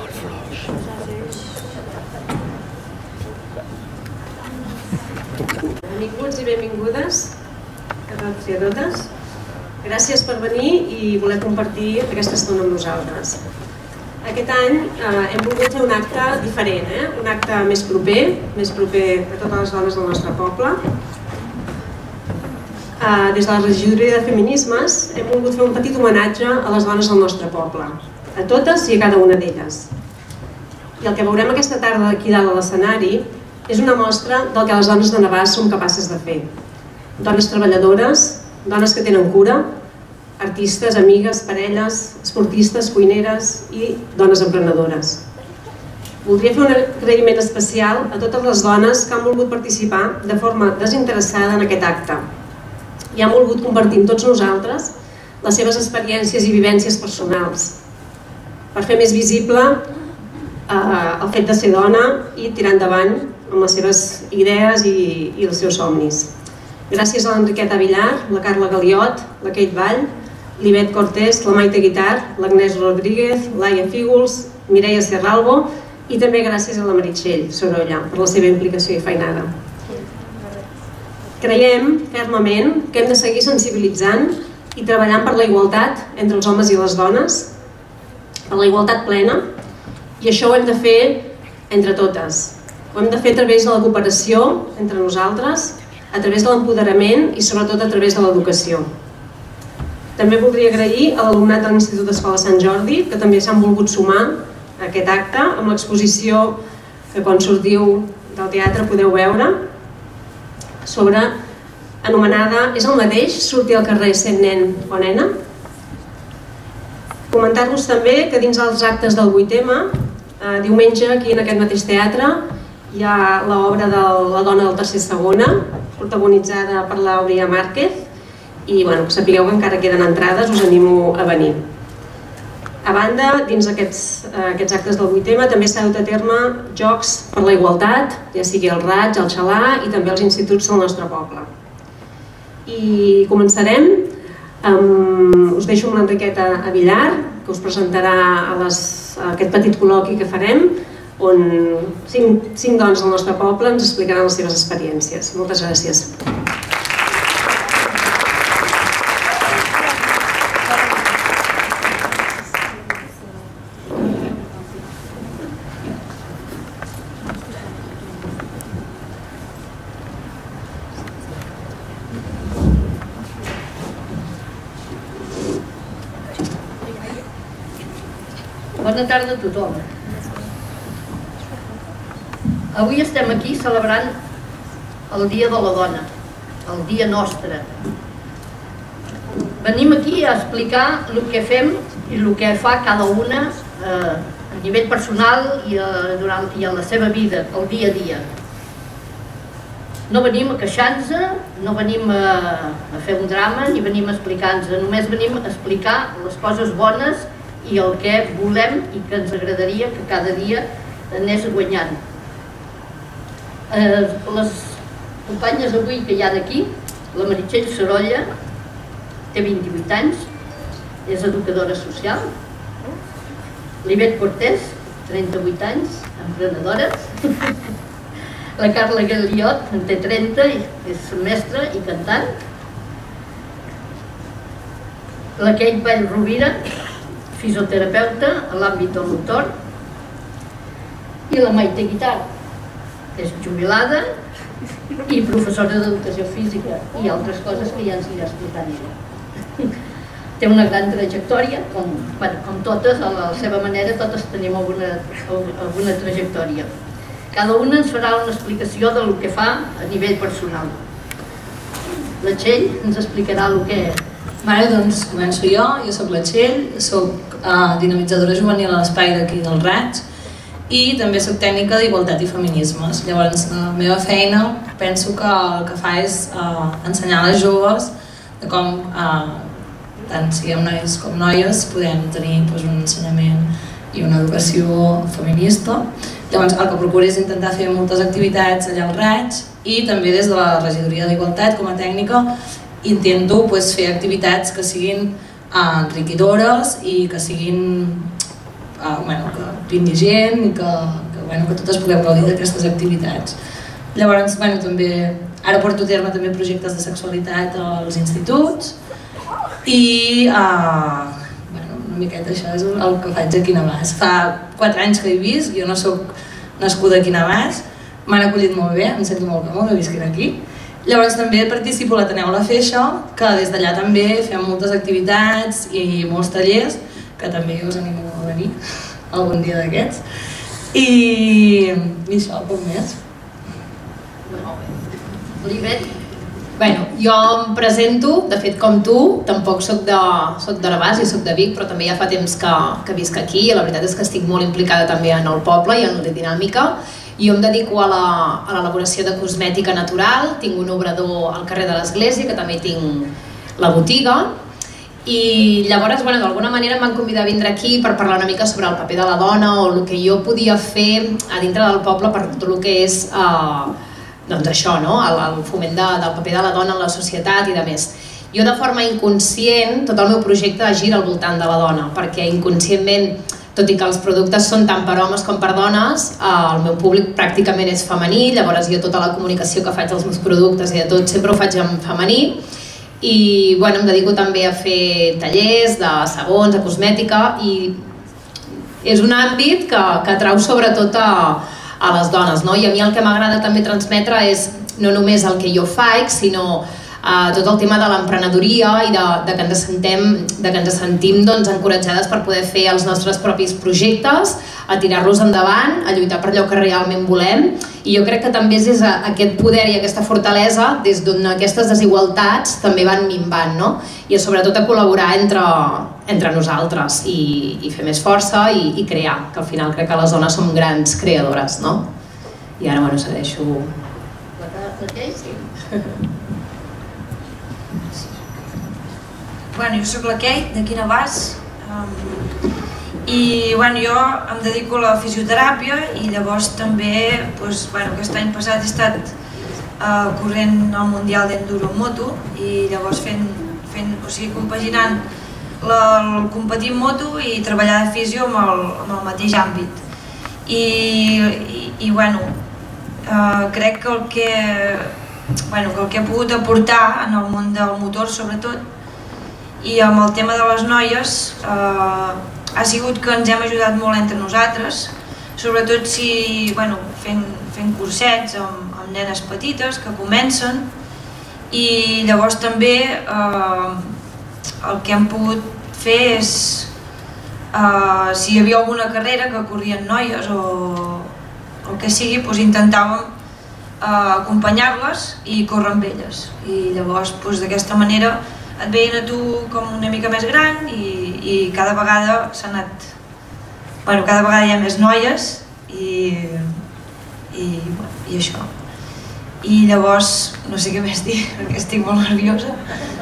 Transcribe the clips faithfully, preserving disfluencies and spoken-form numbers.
Benvinguts i benvingudes a tots i a totes. Gràcies per venir i voler compartir aquesta estona amb nosaltres. Aquest any hem volgut fer un acte diferent, un acte més proper, més proper a totes les dones del nostre poble. Des de la Regidoria de Feminismes hem volgut fer un petit homenatge a les dones del nostre poble, a totes i a cada una d'elles. I el que veurem aquesta tarda aquí dalt a l'escenari és una mostra del que les dones de Navàs som capaces de fer. Dones treballadores, dones que tenen cura, artistes, amigues, parelles, esportistes, cuineres i dones emprenedores. Voldria fer un agraïment especial a totes les dones que han volgut participar de forma desinteressada en aquest acte i han volgut compartir amb tots nosaltres les seves experiències i vivències personals per fer més visible el fet de ser dona i tirar endavant amb les seves idees i els seus somnis. Gràcies a l'Enriqueta Villar, la Carla Galiot, la Kate Vall, l'Ivet Cortés, la Maite Guitar, l'Agnès Rodríguez, l'Aia Fígols, Mireia Serralbo i també gràcies a la Meritxell Sorolla per la seva implicació i feinada. Creiem fermament que hem de seguir sensibilitzant i treballant per la igualtat entre els homes i les dones, per la igualtat plena, i això ho hem de fer entre totes. Ho hem de fer a través de la cooperació entre nosaltres, a través de l'empoderament i sobretot a través de l'educació. També voldria agrair a l'alumnat de l'Institut d'Escola Sant Jordi, que també s'han volgut sumar a aquest acte, amb l'exposició que quan sortiu del teatre podeu veure, sobre, anomenada És el mateix sortir al carrer sent nen o nena? Comentar-vos també que dins els actes del vuit eme, diumenge aquí en aquest mateix teatre, hi ha l'obra de La dona del tercer segona, protagonitzada per l'Aurea Márquez, i sapigueu que encara queden entrades, us animo a venir. A banda, dins aquests actes del vuit eme també s'ha dut a terme jocs per la igualtat, ja sigui el Raig, el Xalà i també els instituts del nostre poble. I començarem, us deixo amb l'Enriqueta Villar, que us presentarà aquest petit col·loqui que farem, on cinc dones del nostre poble ens explicaran les seves experiències. Moltes gràcies. Bona tarda a tothom. Avui estem aquí celebrant el Dia de la Dona, el dia nostre. Venim aquí a explicar el que fem i el que fa cada una a nivell personal i en la seva vida, el dia a dia. No venim a queixar-nos, no venim a fer un drama ni venim a explicar-nos, només venim a explicar les coses bones i el que volem i que ens agradaria que cada dia anés guanyant. Les companyes avui que hi ha aquí, la Meritxell Sorolla té vint-i-vuit anys, és educadora social, l'Ivet Cortés, trenta-vuit anys, emprenedora, la Carla Galiot en té trenta, és mestra i cantant, la Kate Vall Rovira, fisioterapeuta en l'àmbit del motor, i la Maite Guitar, és jubilada i professora d'educació física i altres coses que ja ens anirà explicant ella. Té una gran trajectòria, com totes, a la seva manera, totes tenim alguna trajectòria. Cada una ens farà una explicació del que fa a nivell personal. La Txell ens explicarà el que... Vale, doncs començo jo, jo soc la Txell, soc dinamitzadora juvenil a l'espai d'aquí del Raig i també soc tècnica d'igualtat i feminismes. Llavors, la meva feina penso que el que fa és ensenyar a les joves de com, tant siguem nois com noies, podem tenir un ensenyament i una educació feminista. Llavors, el que procuro és intentar fer moltes activitats allà al Raig i també des de la Regidoria d'Igualtat, com a tècnica, intento fer activitats que siguin enriquidores i que siguin que vingui gent i que totes puguem gaudir d'aquestes activitats. Llavors, també ara porto a terme també projectes de sexualitat als instituts i una miqueta això és el que faig aquí a Navàs. Fa quatre anys que he vist, jo no soc nascuda aquí a Navàs, m'han acollit molt bé, em sento molt còmoda visquent aquí. Llavors també participo a l'Ateneu La Feixa, que des d'allà també fem moltes activitats i molts tallers, que també us animo a venir algun dia d'aquests. I això, poc més. Olivet? Bueno, jo em presento, de fet com tu, tampoc soc de, soc de Navàs i soc de Vic, però també ja fa temps que, que visc aquí i la veritat és que estic molt implicada també en el poble i en la dinàmica. Jo em dedico a l'elaboració de cosmètica natural, tinc un obrador al carrer de l'Església, que també tinc la botiga, i llavors, bueno, d'alguna manera em van convidar a vindre aquí per parlar una mica sobre el paper de la dona o el que jo podia fer a dintre del poble per tot el que és eh, doncs això, no? el foment de, del paper de la dona en la societat i de més. Jo de forma inconscient, tot el meu projecte gira al voltant de la dona, perquè inconscientment, tot i que els productes són tant per homes com per dones, el meu públic pràcticament és femení, llavors jo tota la comunicació que faig dels meus productes i de tot sempre ho faig en femení, i bueno, em dedico també a fer tallers de sabons, de cosmètica, i és un àmbit que, que atrau sobretot a a les dones, no? I a mi el que m'agrada també transmetre és no només el que jo faig, sinó eh, tot el tema de l'emprenedoria i de, de que ens sentem, de que ens sentim doncs, encoratjades per poder fer els nostres propis projectes, a tirar-los endavant, a lluitar per allò que realment volem, i jo crec que també és aquest poder i aquesta fortalesa des d'on aquestes desigualtats també van minvant, no? I sobretot a col·laborar entre, entre nosaltres i, i fer més força i, i crear, que al final crec que les dones som grans creadores, no? I ara, bueno, segueixo... La Kei? Sí. Bueno, jo soc la Kei, d'aquí a Navàs, um, i bueno, jo em dedico a la fisioteràpia i llavors també, doncs, bueno, aquest any passat he estat uh, corrent el Mundial d'Enduro en moto i llavors fent, fent o sigui, compaginant la, el competir en moto i treballar de fisio amb el, amb el mateix àmbit. I, i, i bueno, uh, crec que el que, bueno, que el que he pogut aportar en el món del motor sobretot i amb el tema de les noies uh, ha sigut que ens hem ajudat molt entre nosaltres, sobretot si, bueno, fent, fent cursets amb, amb nenes petites que comencen, i llavors també eh, el que hem pogut fer és, eh, si hi havia alguna carrera que corrien noies o el que sigui, doncs intentàvem eh, acompanyar-les i córrer amb elles. I llavors doncs, d'aquesta manera et veien a tu com una mica més gran i, i cada vegada s'ha anat... Bueno, cada vegada hi ha més noies i, i, i això. I llavors, no sé què més dir, perquè estic molt nerviosa.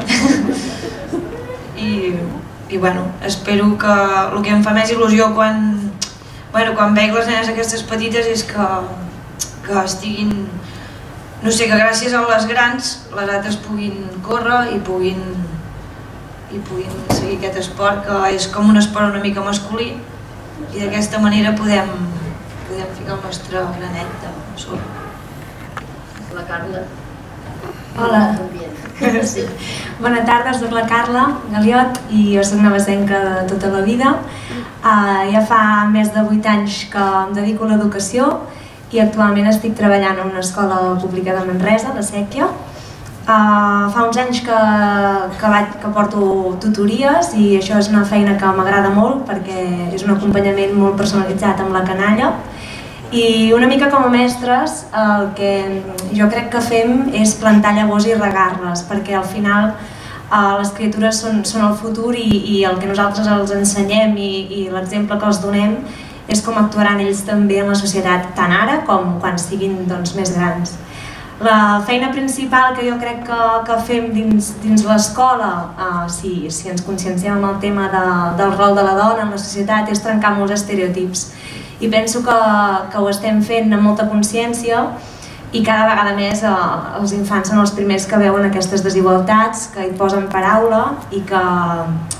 I, i bueno, espero que el que em fa més il·lusió quan, bueno, quan veig les nenes aquestes petites és que, que estiguin... No sé, que gràcies a les grans les altres puguin córrer i puguin, i puguin seguir aquest esport que és com un esport una mica masculí i d'aquesta manera podem, podem ficar el nostre granet de sorra. La Carla. Hola. Sí. Bona tarda, soc la Carla Galiot i jo soc navasenca de tota la vida. Uh, ja fa més de vuit anys que em dedico a l'educació i actualment estic treballant en una escola pública de Manresa, la Sèquia. Uh, fa uns anys que, que, vaig, que porto tutories i això és una feina que m'agrada molt perquè és un acompanyament molt personalitzat amb la canalla. I una mica com a mestres el que jo crec que fem és plantar llavors i regar-les, perquè al final uh, les criatures són, són el futur i, i el que nosaltres els ensenyem i, i l'exemple que els donem és com actuaran ells també en la societat, tant ara com quan siguin doncs, més grans. La feina principal que jo crec que, que fem dins, dins l'escola, uh, si, si ens conscienciem amb el tema de, del rol de la dona en la societat, és trencar molts estereotips. I penso que, que ho estem fent amb molta consciència i cada vegada més eh, els infants són els primers que veuen aquestes desigualtats, que hi posen paraula i que,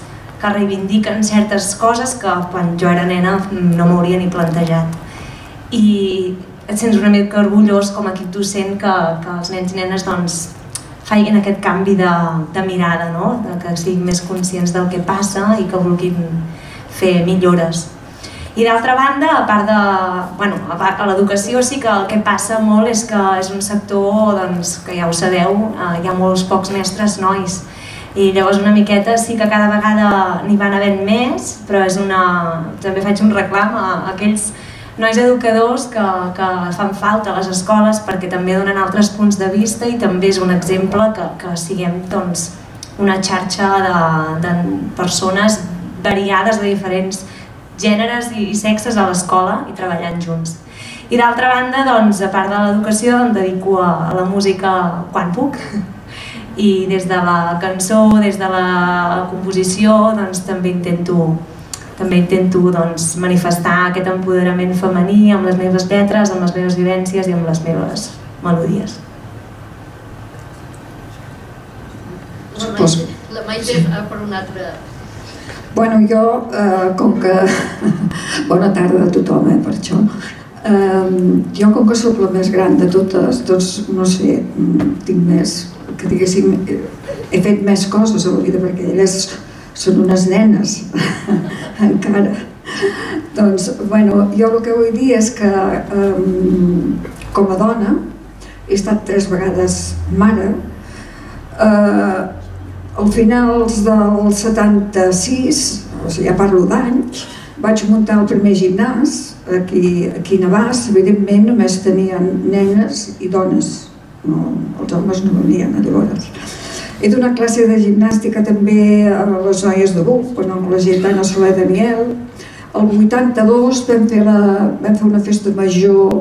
que reivindiquen certes coses que quan jo era nena no m'hauria ni plantejat. I et sents una mica orgullós com a equip docent que, que els nens i nenes doncs, facin aquest canvi de, de mirada, no? De que siguin més conscients del que passa i que vulguin fer millores. I d'altra banda, a part de... Bueno, a l'educació sí que el que passa molt és que és un sector doncs, que ja ho sabeu, eh, hi ha molts pocs mestres nois. I llavors una miqueta sí que cada vegada n'hi van havent més, però és una... també faig un reclam a aquells nois educadors que, que fan falta a les escoles perquè també donen altres punts de vista i també és un exemple que, que siguem doncs, una xarxa de, de persones variades de diferents gèneres i, i sexes a l'escola i treballant junts. I d'altra banda, doncs, a part de l'educació, em dedico a, a la música quan puc. I des de la cançó, des de la composició, doncs, també intento, també intento doncs, manifestar aquest empoderament femení amb les meves lletres, amb les meves vivències i amb les meves melodies. La Maite, la Maite per un altre... Bueno, jo, eh, com que... Bona tarda a tothom, eh, per això. Eh, jo, com que sóc la més gran de totes, doncs, no sé, tinc més, que diguéssim, he fet més coses a la vida, perquè elles són unes nenes, encara. Doncs, bueno, jo el que vull dir és que, eh, com a dona, he estat tres vegades mare. Eh, Al finals del setanta-sis, o sigui, ja parlo d'anys, vaig muntar el primer gimnàs aquí, aquí a Navàs. Evidentment només tenien nenes i dones, no, els homes no venien a llavors. He donat classe de gimnàstica també a les noies de Buc, quan el col·legi Anna Soler Daniel. El vuitanta-dos vam fer, la, vam fer una festa major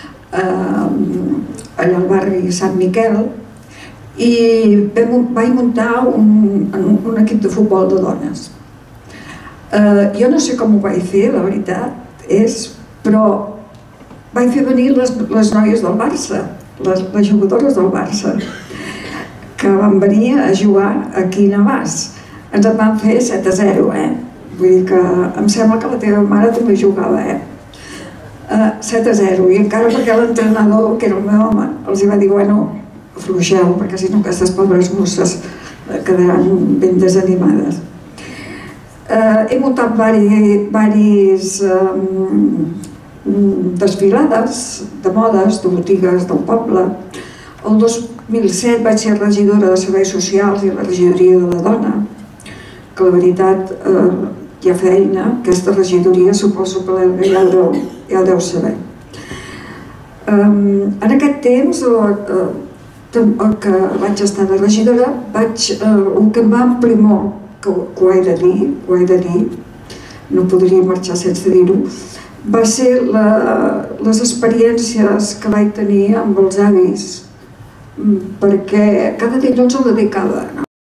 eh, allà al barri Sant Miquel, i vaig muntar un, un, un equip de futbol de dones. Eh, jo no sé com ho vaig fer, la veritat és, però vaig fer venir les, les noies del Barça, les, les jugadores del Barça, que van venir a jugar aquí a Navàs. Ens en van fer set a zero, eh? Vull dir que em sembla que la teva mare també jugava, eh? Uh, set a zero, i encara perquè l'entrenador, que era el meu home, els va dir, bueno, afluixeu, perquè si no aquestes pobres mosses quedaran ben desanimades. Eh, he muntat diverses um, desfilades de modes, de botigues del poble. El dos mil set vaig ser regidora de Serveis Socials i la regidoria de la dona, que la veritat eh, hi ha feina, aquesta regidoria suposo que ja ho deu, ja ho deu saber. Um, en aquest temps, uh, el que vaig estar de regidora, vaig, eh, el que em va emprimar, que, que ho he de dir, ho he de dir, no podria marxar sense dir-ho, va ser la, les experiències que vaig tenir amb els avis, perquè cada dilluns el dedicava.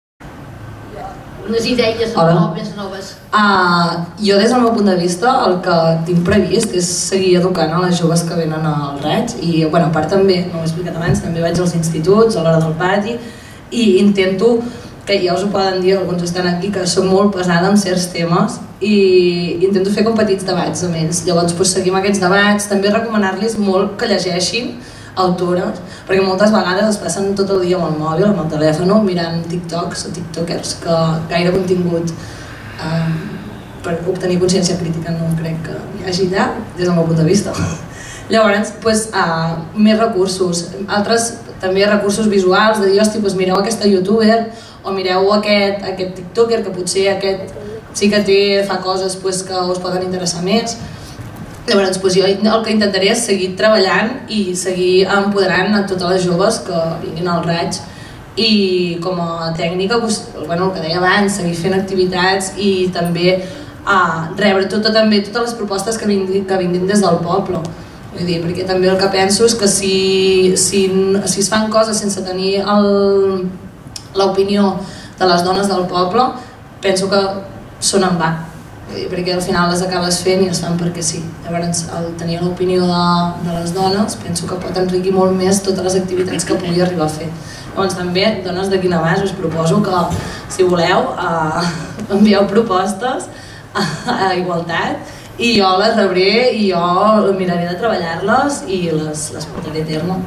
Unes idees noves, noves. Uh, jo, des del meu punt de vista, el que tinc previst és seguir educant a les joves que venen al Reig i, bueno, a part també, no ho he explicat abans, també vaig als instituts, a l'hora del pati i intento, que ja us ho poden dir, alguns estan aquí, que som molt pesada amb certs temes i intento fer com petits debats amb ells. Llavors, doncs, seguim aquests debats, també recomanar-los molt que llegeixin autores, perquè moltes vegades es passen tot el dia amb el mòbil, amb el telèfon, mirant TikToks o TikTokers, que gaire contingut eh, per obtenir consciència crítica no crec que hi hagi allà, des del meu punt de vista. Llavors, doncs, eh, més recursos, altres també recursos visuals, de dir, hosti, doncs mireu aquesta youtuber o mireu aquest, aquest tiktoker que potser aquest sí que té, fa coses doncs, que us poden interessar més. Llavors, doncs, jo el que intentaré és seguir treballant i seguir empoderant a totes les joves que vinguin al Reig i com a tècnica, doncs, bueno, el que deia abans, seguir fent activitats i també eh, rebre tota, també, totes les propostes que vinguin, que vinguin des del poble. Vull dir, perquè també el que penso és que si, si, si es fan coses sense tenir l'opinió de les dones del poble, penso que són en va. Perquè al final les acabes fent i es fan perquè sí. Llavors, el tenir l'opinió de, de les dones penso que pot enriquir molt més totes les activitats que pugui arribar a fer. Llavors també, dones d'aquí a baix, us proposo que, si voleu, envieu propostes a Igualtat i jo les rebré i jo miraré de treballar-les i les portaré a terme.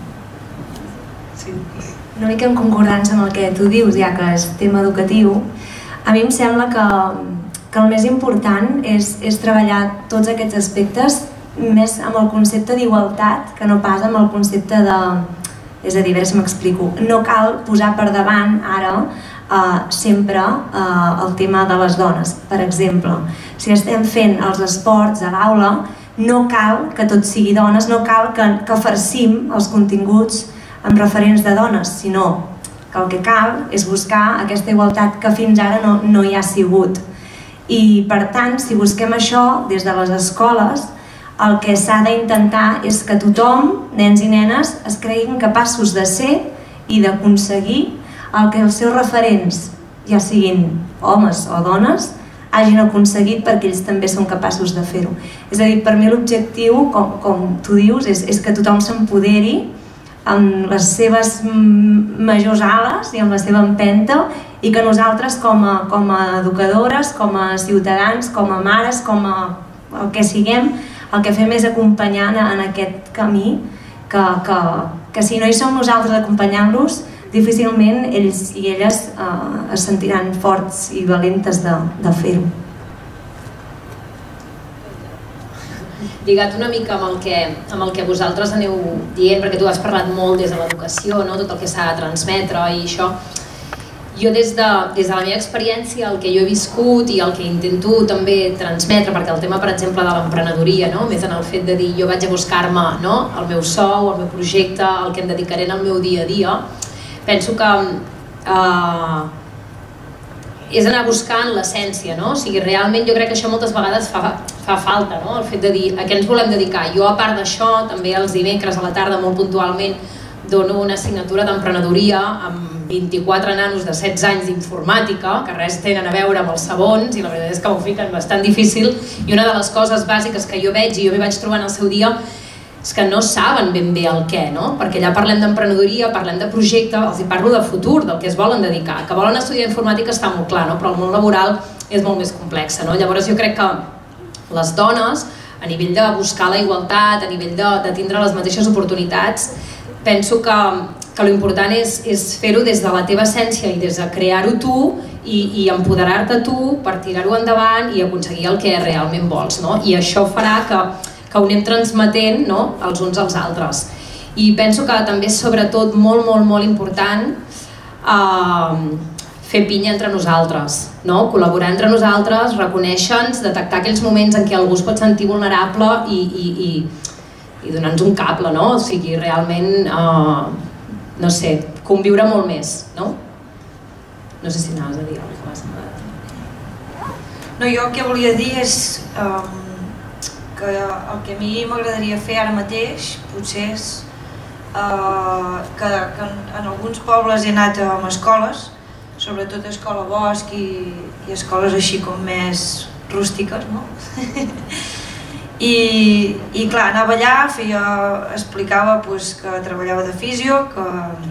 Una mica en concordança amb el que tu dius, ja que és tema educatiu, a mi em sembla que, que el més important és, és treballar tots aquests aspectes més amb el concepte d'igualtat que no pas amb el concepte de... És a dir, a veure si m'explico. No cal posar per davant ara eh, sempre eh, el tema de les dones. Per exemple, si estem fent els esports a l'aula, no cal que tot sigui dones, no cal que, que farcim els continguts amb referents de dones, sinó que el que cal és buscar aquesta igualtat que fins ara no, no hi ha sigut. I per tant, si busquem això des de les escoles, el que s'ha d'intentar és que tothom, nens i nenes, es creguin capaços de ser i d'aconseguir el que els seus referents, ja siguin homes o dones, hagin aconseguit perquè ells també són capaços de fer-ho. És a dir, per mi l'objectiu, com, com tu dius, és, és que tothom s'empoderi amb les seves majors ales i amb la seva empenta i que nosaltres com a, com a educadores, com a ciutadans, com a mares, com a el que siguem, el que fem és acompanyar en aquest camí que, que, que si no hi som nosaltres acompanyant-los, difícilment ells i elles eh, es sentiran forts i valentes de, de fer-ho. Lligat una mica amb el, que, amb el que vosaltres aneu dient, perquè tu has parlat molt des de l'educació, no? Tot el que s'ha de transmetre i això. Jo des de, des de la meva experiència, el que jo he viscut i el que intento també transmetre, perquè el tema, per exemple, de l'emprenedoria, no? Més en el fet de dir jo vaig a buscar-me, no? El meu sou, el meu projecte, el que em dedicaré en el meu dia a dia, penso que eh, és anar buscant l'essència, no? O sigui, realment jo crec que això moltes vegades fa, fa falta, no? El fet de dir a què ens volem dedicar. Jo, a part d'això, també els dimecres a la tarda, molt puntualment, dono una assignatura d'emprenedoria amb vint-i-quatre nanos de setze anys d'informàtica, que res tenen a veure amb els sabons, i la veritat és que m'ho fiquen bastant difícil, i una de les coses bàsiques que jo veig i jo m'hi vaig trobar en el seu dia és que no saben ben bé el què, no? Perquè allà parlem d'emprenedoria, parlem de projecte, els hi parlo de futur, del que es volen dedicar. Que volen estudiar informàtica està molt clar, no? Però el món laboral és molt més complex, no? Llavors jo crec que les dones, a nivell de buscar la igualtat, a nivell de, de tindre les mateixes oportunitats, penso que, que l'important és, és fer-ho des de la teva essència i des de crear-ho tu i, i empoderar-te tu per tirar-ho endavant i aconseguir el que realment vols, no? I això farà que que ho anem transmetent, no? Els uns als altres. I penso que també és sobretot molt, molt, molt important eh, fer pinya entre nosaltres, no? Col·laborar entre nosaltres, reconèixer-nos, detectar aquells moments en què algú es pot sentir vulnerable i, i, i, i donar-nos un cable, no? O sigui, realment, eh, no sé, conviure molt més, no? No sé si anaves a dir alguna cosa. No, jo el que volia dir és eh, que el que a mi m'agradaria fer ara mateix potser és eh, que, que en alguns pobles he anat a escoles, sobretot a Escola Bosch i, i escoles així com més rústiques, no? I, i clar, anava allà, feia, explicava pues, que treballava de fisio, que,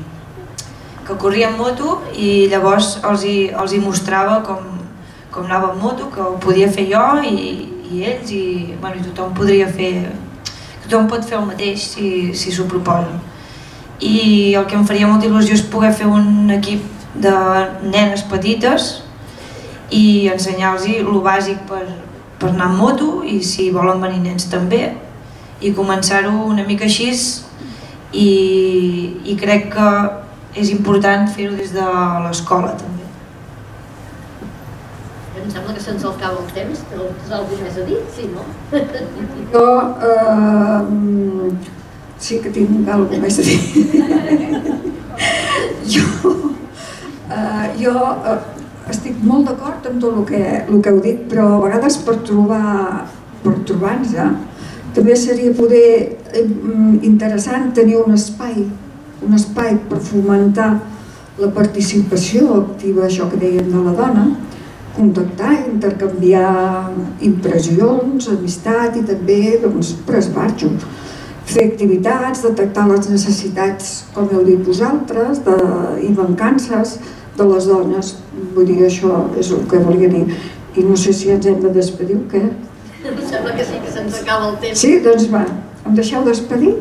que corria en moto i llavors els hi, els hi mostrava com, com anava en moto, que ho podia fer jo i i ells, i, bueno, i tothom podria fer, tothom pot fer el mateix si, si s'ho proposa. I el que em faria molta il·lusió és poder fer un equip de nenes petites i ensenyar-los el bàsic per, per anar en moto i si volen venir nens també i començar-ho una mica així i, i crec que és important fer-ho des de l'escola també. Em sembla que se'ns acaba el temps, però tens alguna més a dir? Sí, no? Jo eh, sí que tinc alguna més a dir. jo eh, jo eh, estic molt d'acord amb tot el que, el que heu dit, però a vegades per trobar per trobar-nos també seria poder eh, interessant tenir un espai, un espai per fomentar la participació activa, això que dèiem de la dona, contactar, intercanviar impressions, amistat i també doncs, per esbarjo. fer activitats, detectar les necessitats, com heu dit vosaltres, i mancances de les dones. Vull dir, això és el que volia dir. I no sé si ens hem de despedir o què. Em sembla que sí, que se'ns acaba el temps. Sí? Doncs va, em deixeu despedir?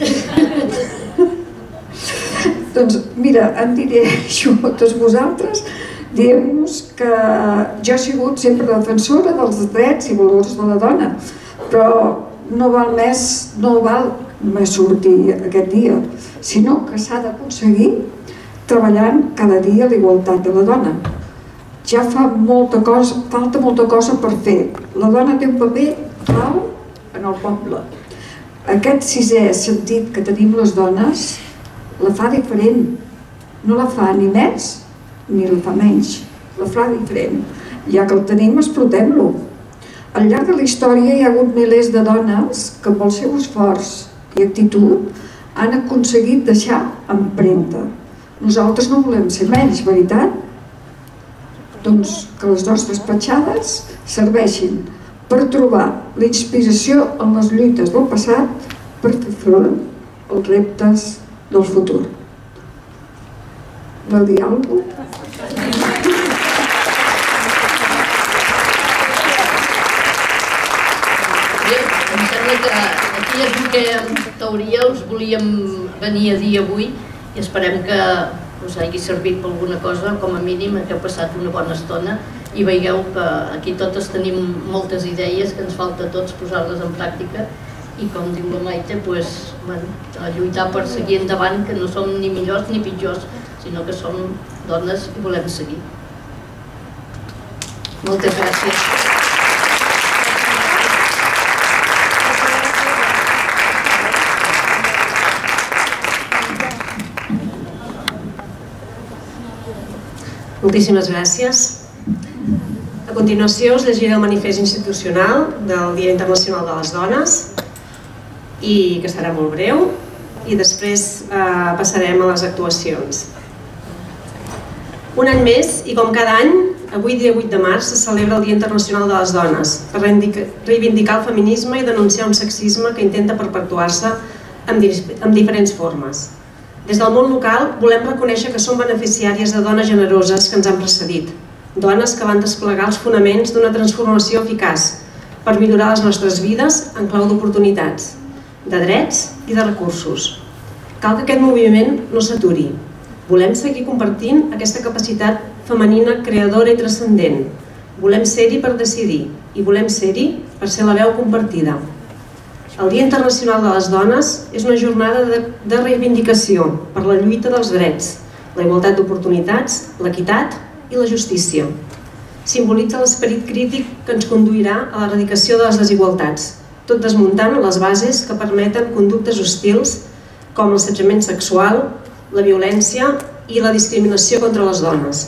Doncs mira, em diré jo a tots vosaltres, dient-vos que jo he sigut sempre defensora dels drets i valors de la dona, però no val més, no val més sortir aquest dia, sinó que s'ha d'aconseguir treballant cada dia l'igualtat de la dona. Ja fa molta cosa, falta molta cosa per fer. La dona té un paper clau en el poble. Aquest sisè sentit que tenim les dones la fa diferent. No la fa ni més ni la fa menys. La fa diferent. Ja que el tenim, explotem-lo. Al llarg de la història hi ha hagut milers de dones que amb el seu esforç i actitud han aconseguit deixar empremta. Nosaltres no volem ser menys, veritat? Doncs que les nostres petjades serveixin per trobar la inspiració en les lluites del passat per fer front als reptes del futur. Vol dir alguna cosa? Bé, em sembla que aquí és el que en teoria us volíem venir a dir avui i esperem que us hagi servit per alguna cosa, com a mínim que heu passat una bona estona i veieu que aquí totes tenim moltes idees que ens falta a tots posar-les en pràctica i com diu la Maite, pues, bueno, a lluitar per seguir endavant, que no som ni millors ni pitjors, sinó que som dones i volem seguir. Moltes gràcies. Moltíssimes gràcies. A continuació us llegiré el manifest institucional del Dia Internacional de les Dones i que serà molt breu i després eh, passarem a les actuacions. Un any més i com cada any, avui dia vuit de març se celebra el Dia Internacional de les Dones per reivindicar el feminisme i denunciar un sexisme que intenta perpetuar-se en diferents formes. Des del món local volem reconèixer que som beneficiàries de dones generoses que ens han precedit, dones que van desplegar els fonaments d'una transformació eficaç per millorar les nostres vides en clau d'oportunitats, de drets i de recursos. Cal que aquest moviment no s'aturi. Volem seguir compartint aquesta capacitat femenina creadora i transcendent. Volem ser-hi per decidir i volem ser-hi per ser la veu compartida. El Dia Internacional de les Dones és una jornada de reivindicació per la lluita dels drets, la igualtat d'oportunitats, l'equitat i la justícia. Simbolitza l'esperit crític que ens conduirà a l'erradicació de les desigualtats, tot desmuntant les bases que permeten conductes hostils com l'assetjament sexual, la violència i la discriminació contra les dones.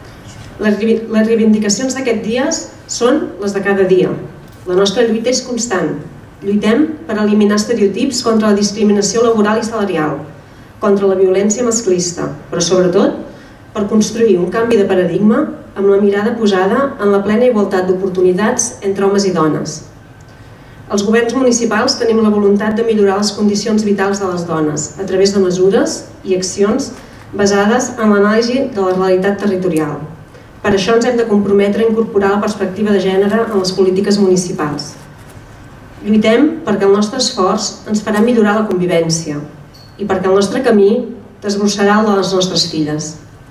Les reivindicacions d'aquest dia són les de cada dia. La nostra lluita és constant. Lluitem per eliminar estereotips contra la discriminació laboral i salarial, contra la violència masclista, però sobretot per construir un canvi de paradigma amb la mirada posada en la plena igualtat d'oportunitats entre homes i dones. Els governs municipals tenim la voluntat de millorar les condicions vitals de les dones a través de mesures i accions basades en l'anàlisi de la realitat territorial. Per això ens hem de comprometre a incorporar la perspectiva de gènere en les polítiques municipals. Lluitem perquè el nostre esforç ens farà millorar la convivència i perquè el nostre camí desbrossarà el de les nostres filles.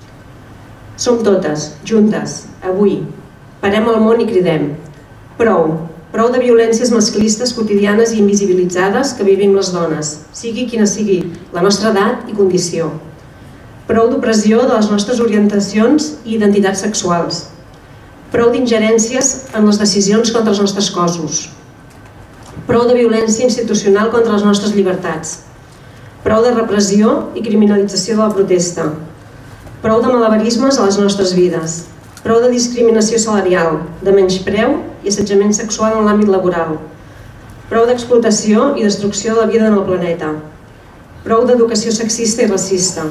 Som totes, juntes, avui. Parem el món i cridem. Prou, prou de violències masclistes quotidianes i invisibilitzades que vivim les dones, sigui quina sigui la nostra edat i condició. Prou d'opressió de les nostres orientacions i identitats sexuals. Prou d'ingerències en les decisions contra els nostres cossos. Prou de violència institucional contra les nostres llibertats. Prou de repressió i criminalització de la protesta. Prou de malabarismes a les nostres vides. Prou de discriminació salarial, de menyspreu i assetjament sexual en l'àmbit laboral. Prou d'explotació i destrucció de la vida en el planeta. Prou d'educació sexista i racista.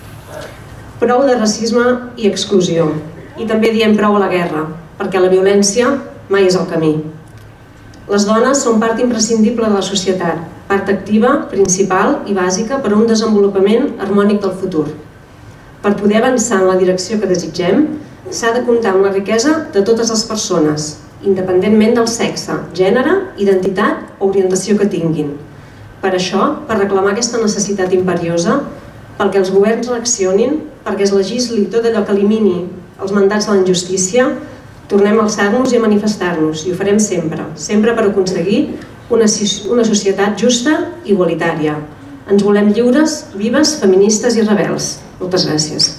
Prou de racisme i exclusió. I també diem prou a la guerra, perquè la violència mai és el camí. Les dones són part imprescindible de la societat, part activa, principal i bàsica per a un desenvolupament harmònic del futur. Per poder avançar en la direcció que desitgem, s'ha de comptar amb la riquesa de totes les persones, independentment del sexe, gènere, identitat o orientació que tinguin. Per això, per reclamar aquesta necessitat imperiosa, perquè els governs reaccionin, perquè es legisli tot allò que elimini els mandats de la injustícia, tornem a alçar-nos i a manifestar-nos, i ho farem sempre, sempre per aconseguir una societat justa i igualitària. Ens volem lliures, vives, feministes i rebels. Moltes gràcies.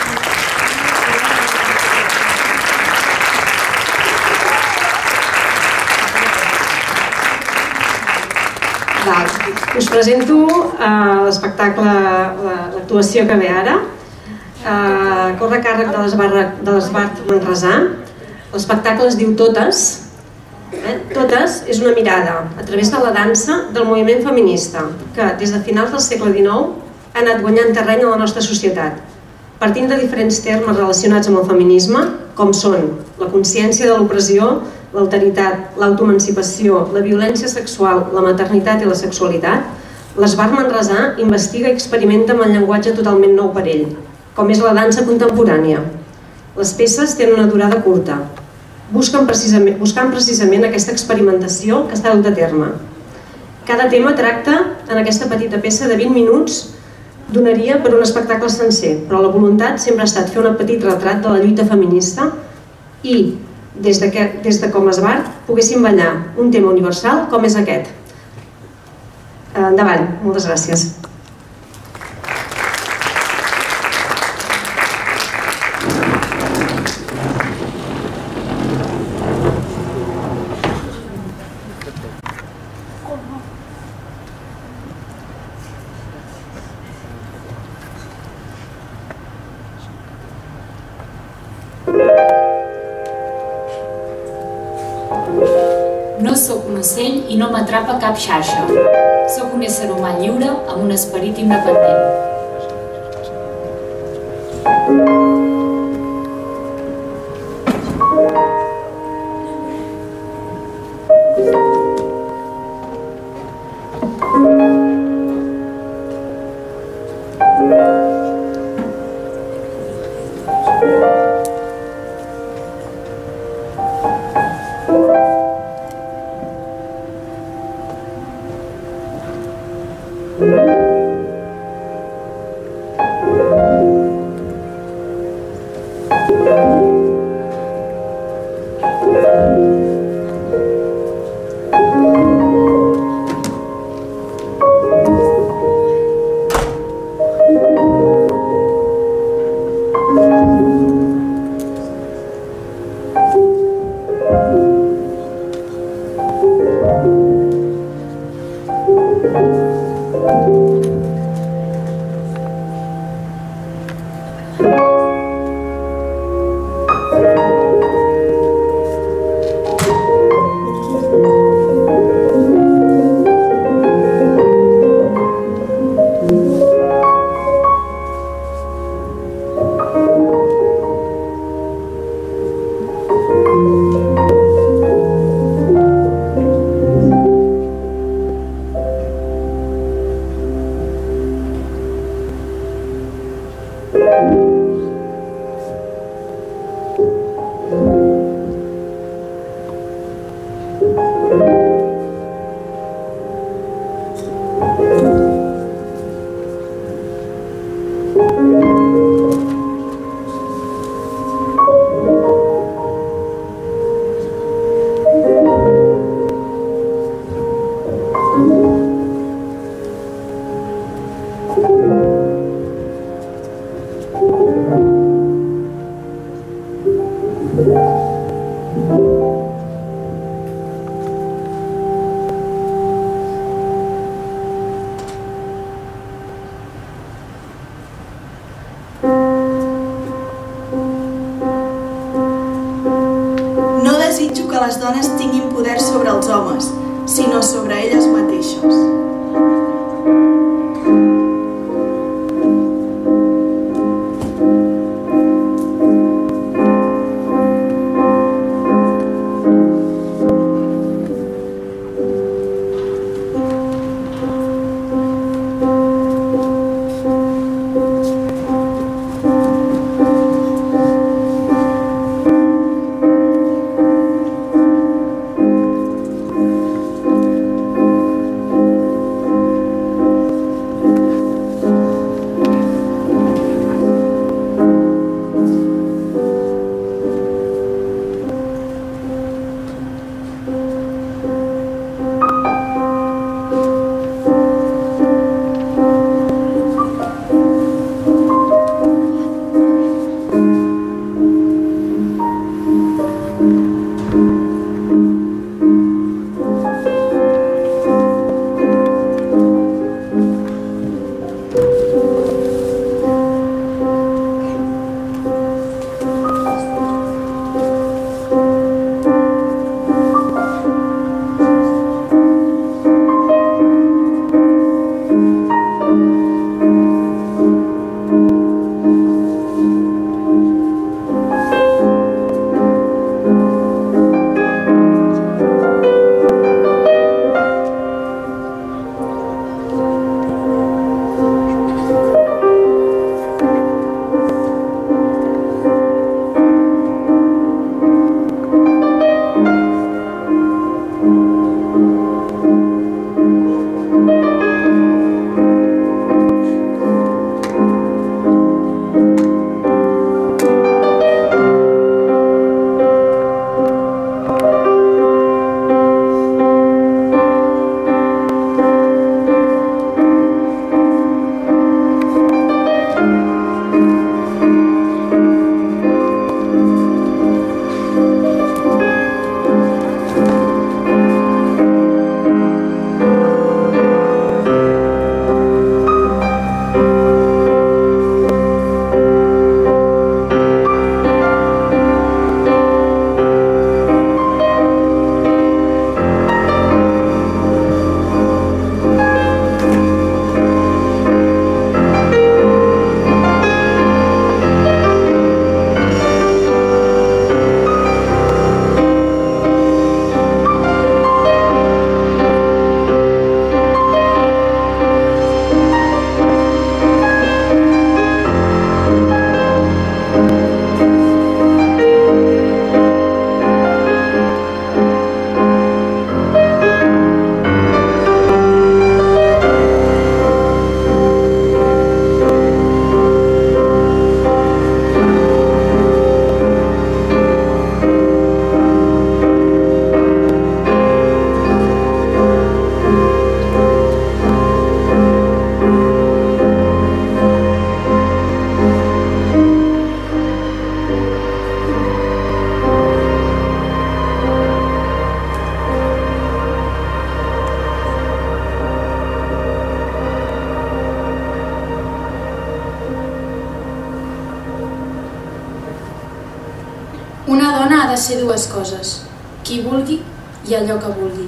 Us presento l'espectacle, l'actuació que ve ara. Corre a càrrec de l'Esbart Manresà. L'espectacle es diu Totes. Totes és una mirada a través de la dansa del moviment feminista que des de finals del segle dinou ha anat guanyant terreny a la nostra societat, partint de diferents termes relacionats amb el feminisme, com són la consciència de l'opressió, l'alteritat, l'autoemancipació, la violència sexual, la maternitat i la sexualitat. L'Esbart Manresà investiga i experimenta amb el llenguatge totalment nou per ell, com és la dansa contemporània. Les peces tenen una durada curta, buscant precisament, buscant precisament aquesta experimentació que està dut a terme. Cada tema tracta, en aquesta petita peça de vint minuts, donaria per un espectacle sencer, però la voluntat sempre ha estat fer un petit retrat de la lluita feminista i, des de, que, des de com Esbart, poguéssim ballar un tema universal com és aquest. Endavant, moltes gràcies. No sóc un ocell i no m'atrapa cap xarxa. Sóc un ésser humà lliure amb un esperit independent. les dones tinguin poder sobre els homes, sinó sobre elles mateixos. de ser dues coses, qui vulgui i allò que vulgui.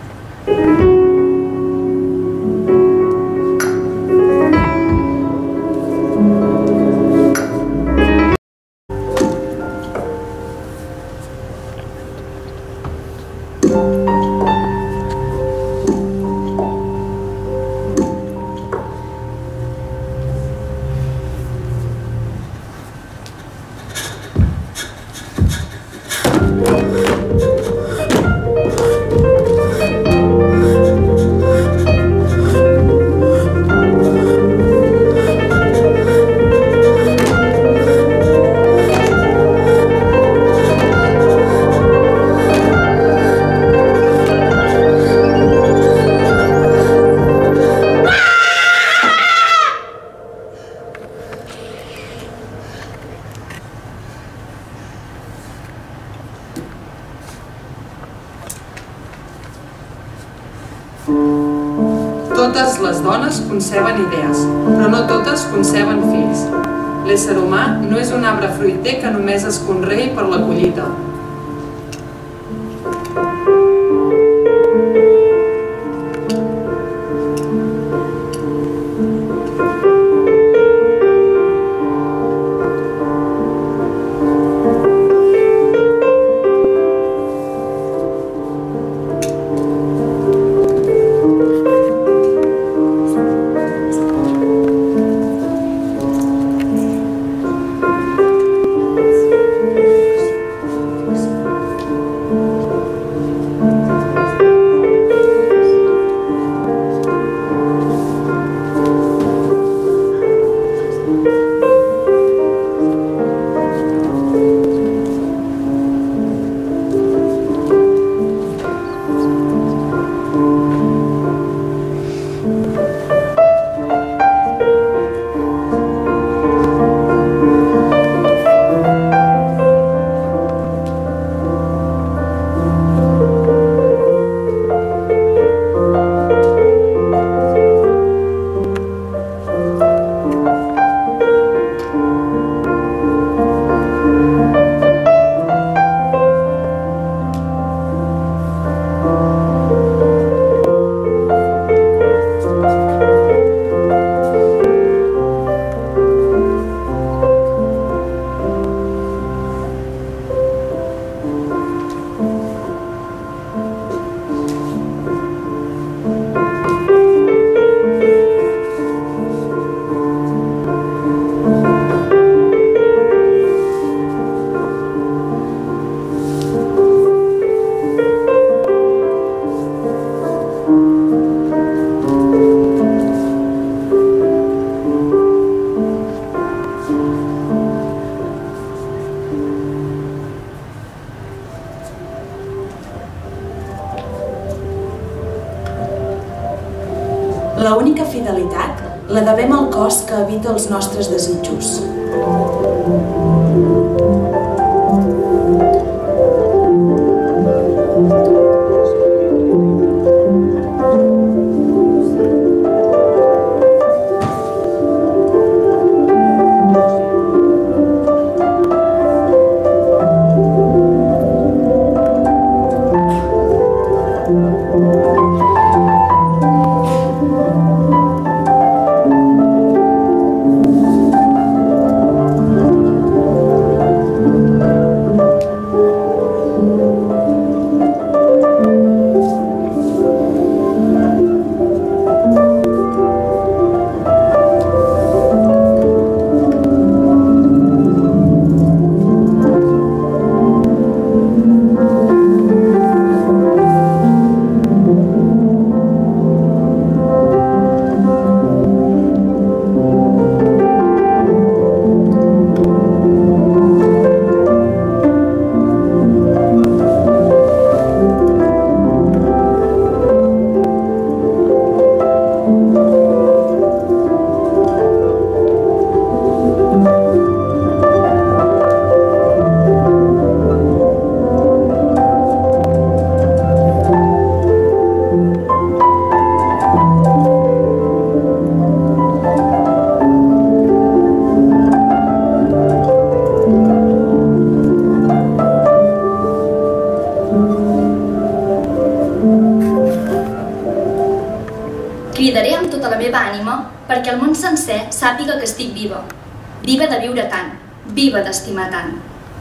Totes les dones conceben idees, però no totes conceben fills. L'ésser humà no és un arbre fruiter que només es conreï per la collita. La única fidelitat la devem al cos que habita els nostres desitjos. Cridaré amb tota la meva ànima perquè el món sencer sàpiga que estic viva. Viva de viure tant, viva d'estimar tant.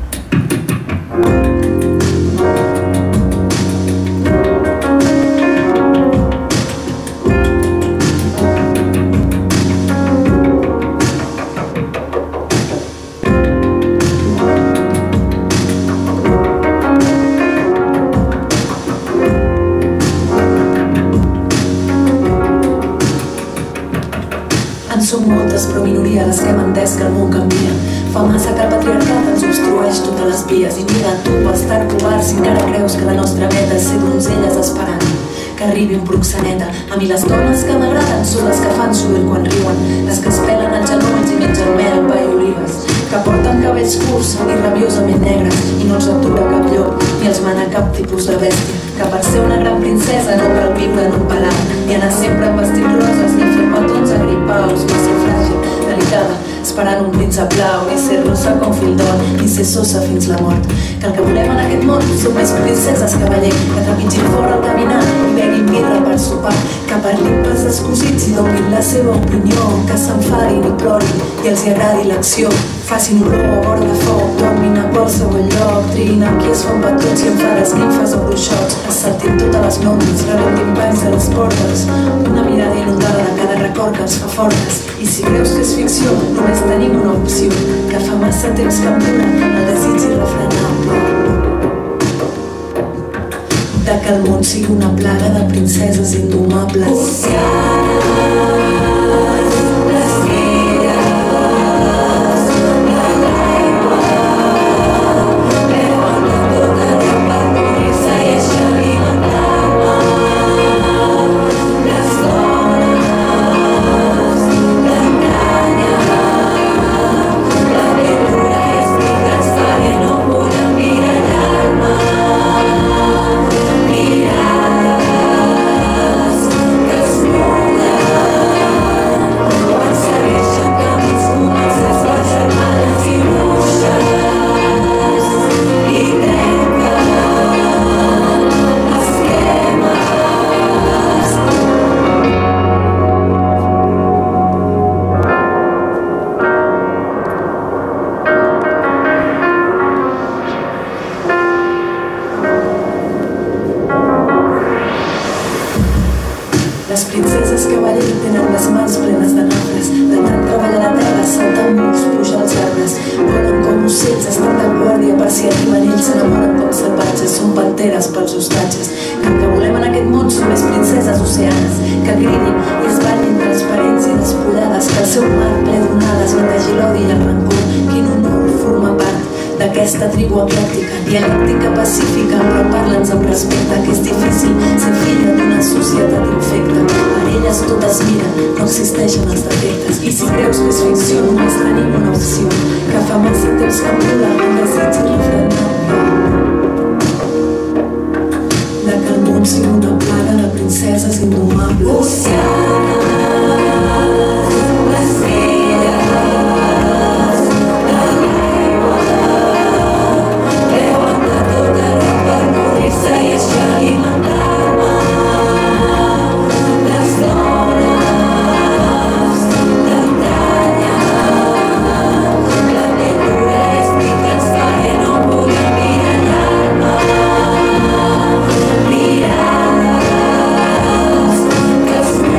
Som moltes, però minoria, les que hem entès que el món canvia. Fa massa que el patriarcat ens obstrueix totes les vies. I mira, tu, bastar covard, si encara creus que la nostra meta és ser donzelles esperant que arribi un proxeneta. A mi les dones que m'agraden són les que fan soroll quan riuen, les que es pelen els genolls i mengen mel, pa i olives, que porten cabells curts i rabiosament negres i no els atura cap llop ni els mana cap tipus de bèstia, que per ser una gran princesa no cal viure en un palau i anar sempre amb vestits roses ni fer petons agripaus, massa fràgil, delicada, esperant un príncep blau, ni ser rossa com fil d'or, ni ser sosa fins la mort. Que el que volem en aquest món són més princeses cavaller, que trepitgin fora al caminar i beguin birra per sopar, que parlin pas descosits i donin la seva opinió, que s'enfadin i plorin i els hi agradi l'acció, facin olor a vora de foc, dormin a qualsevol lloc, triïn amb qui es fan petons i enfades nimfes o bruixots, es saltin totes les normes, rebentin panys de les portes, una mirada inundada de cada record que ens fa fortes. I si creus que és ficció, només tenim una opció, que fa massa temps que em dura el desig irrefrenable de que el món sigui una plaga de princeses indomables. Les princeses cavaller tenen les mans plenes de nafres, de tant treballar la terra, saltar murs, pujar els arbres, volen com ocells, estan de guàrdia per si arriben ells, s'enamoren com salvatges, són panteres pels hostatges. Que el que volem en aquest món són més princeses oceanes, que cridin i es ballin transparents i despullades, que el seu mar ple d'onades netegi l'odi i el rancor. Quin honor forma part d'aquesta tribu eclèctica, dialèctica pacífica, però parla'ns amb respecte, que és difícil ser filla d'una societat infecta. Per elles totes miren, no existeixen els defectes. I si creus que és ficció, només tenim una opció, que fa massa temps que em dura el desig irrefrenable de que el món sigui una plaga de princeses indomables. Mirades que es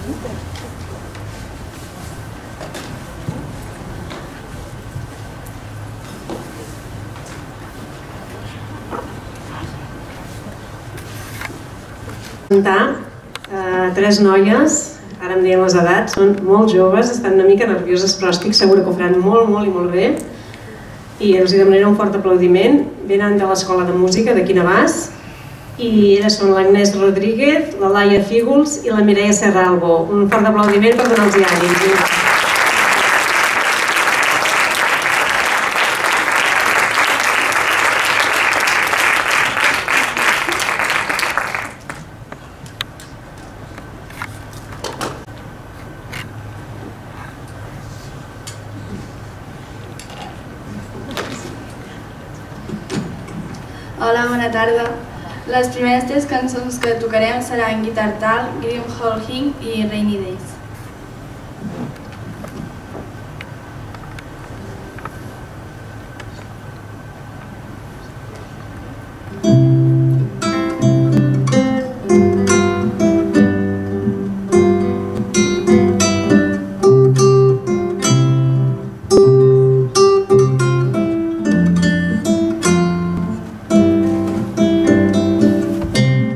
Uh, tres noies, ara em deien les edats, són molt joves, estan una mica nervioses, però estic segura que ho faran molt, molt i molt bé. I els demanaré un fort aplaudiment. Venen de l'Escola de Música d'aquí Navàs i elles són l'Agnès Rodríguez, la Laia Fígols i la Mireia Serralbo. Un fort aplaudiment per donar-los ànims. Hola, bona tarda. Les primeres tres cançons que tocarem seran Guitar Tal, Grim Hall Hing i Rainy Days.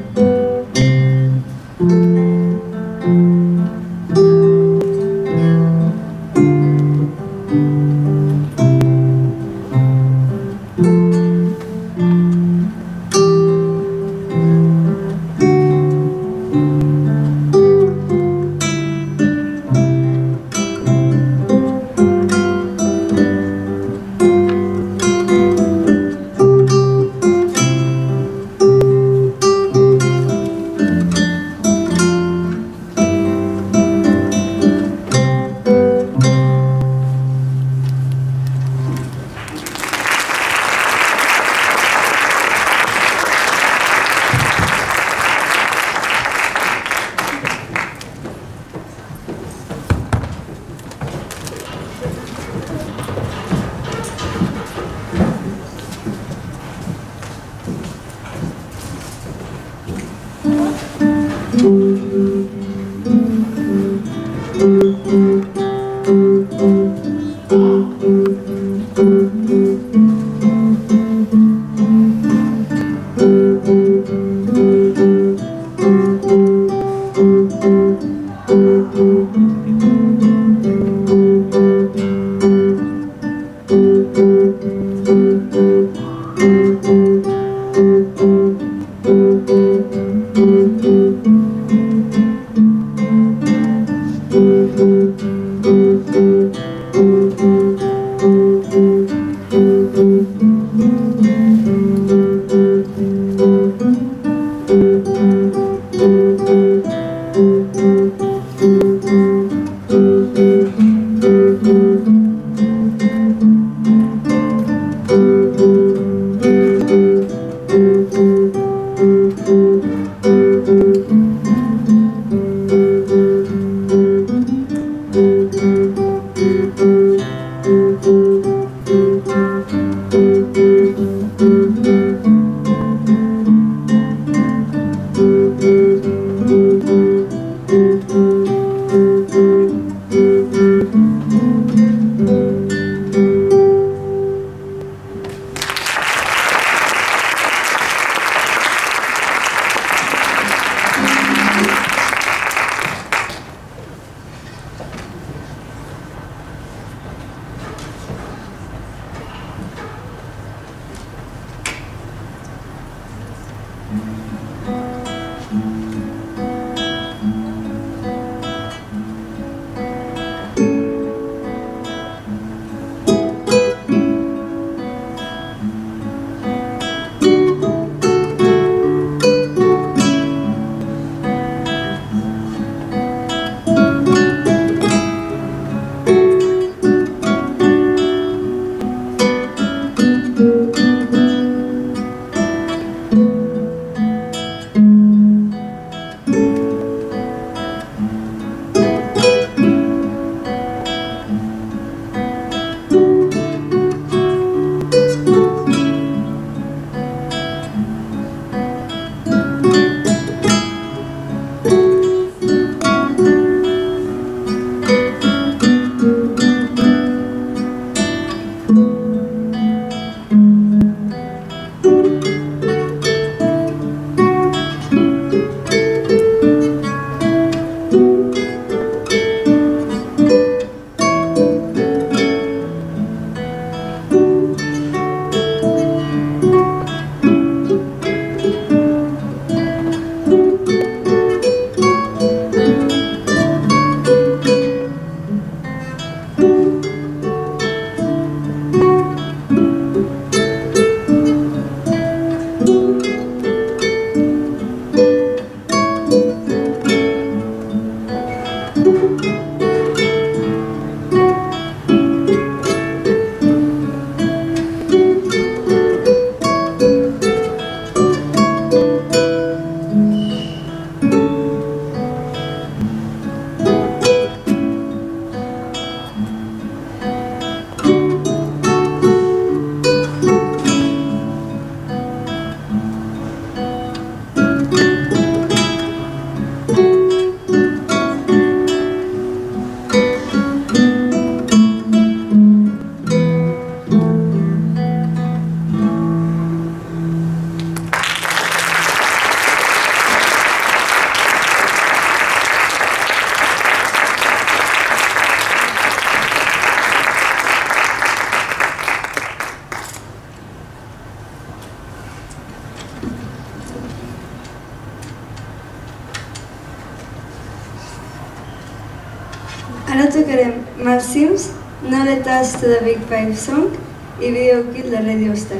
Thank you. Ara tocarem Mark Sims, No Let Us to the Big Five Song i Video Kid de Radio Star.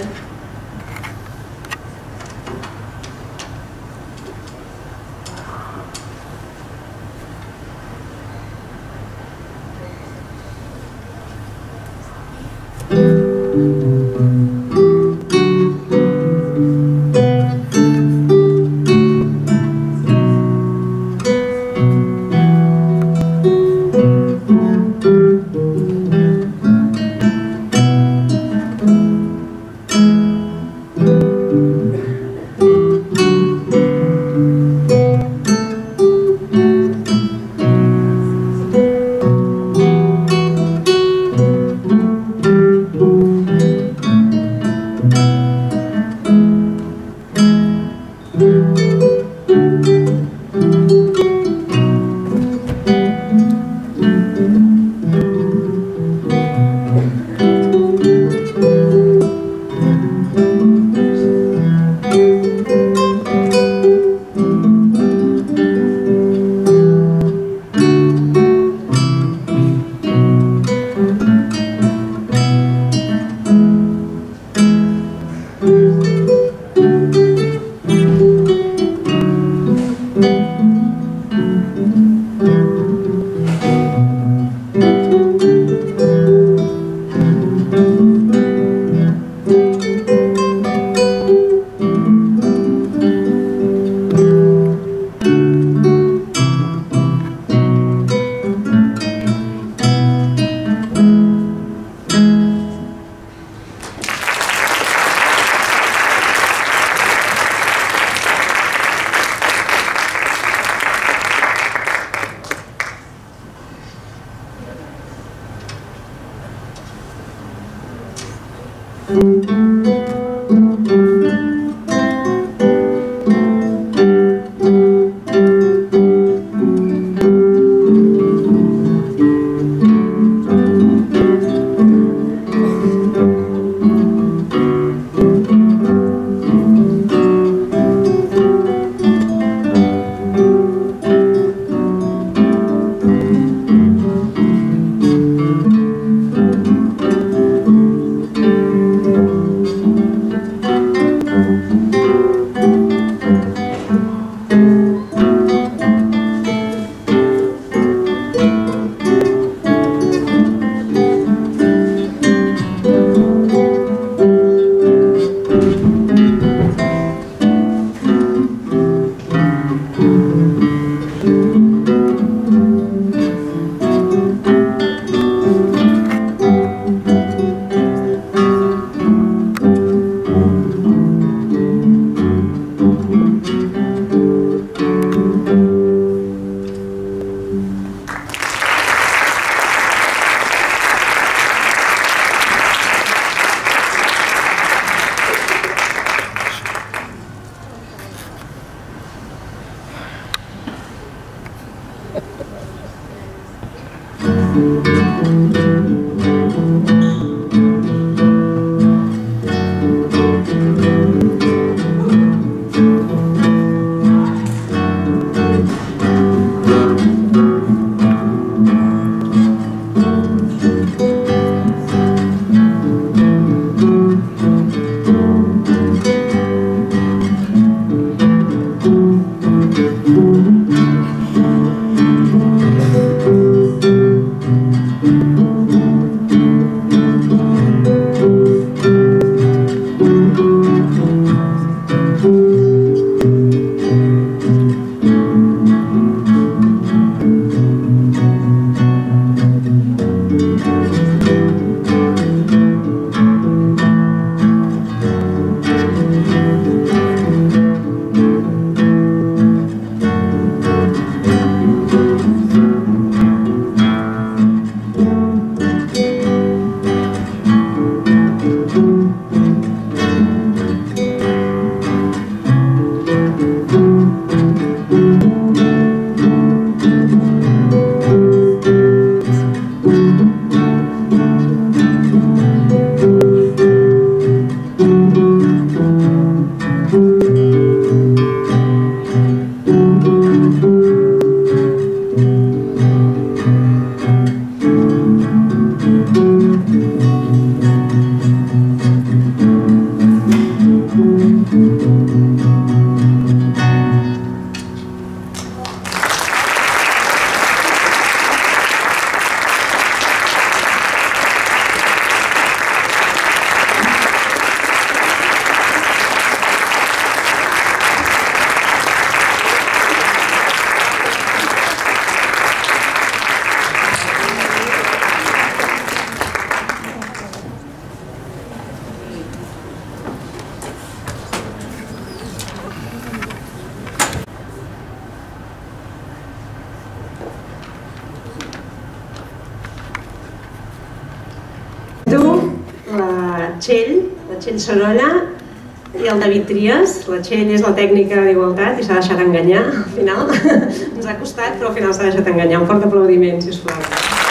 Txell, la Txell Sorolla, i el David Trias. La Txell és la tècnica d'igualtat i s'ha deixat enganyar al final. Ens ha costat, però al final s'ha deixat enganyar. Un fort aplaudiment, sisplau.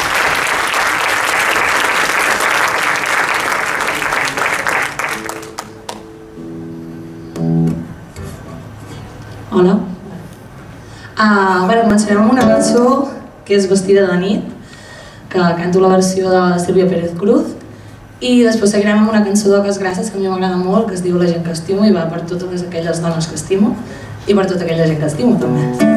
Hola. Uh, bueno, començarem amb una cançó que és Vestida de nit, que canto la versió de Sílvia Pérez Cruz, i després seguirem amb una cançó d'Oques Grasses que a mi m'agrada molt, que es diu La gent que estimo, i va per totes aquelles dones que estimo i per tota aquella gent que estimo també.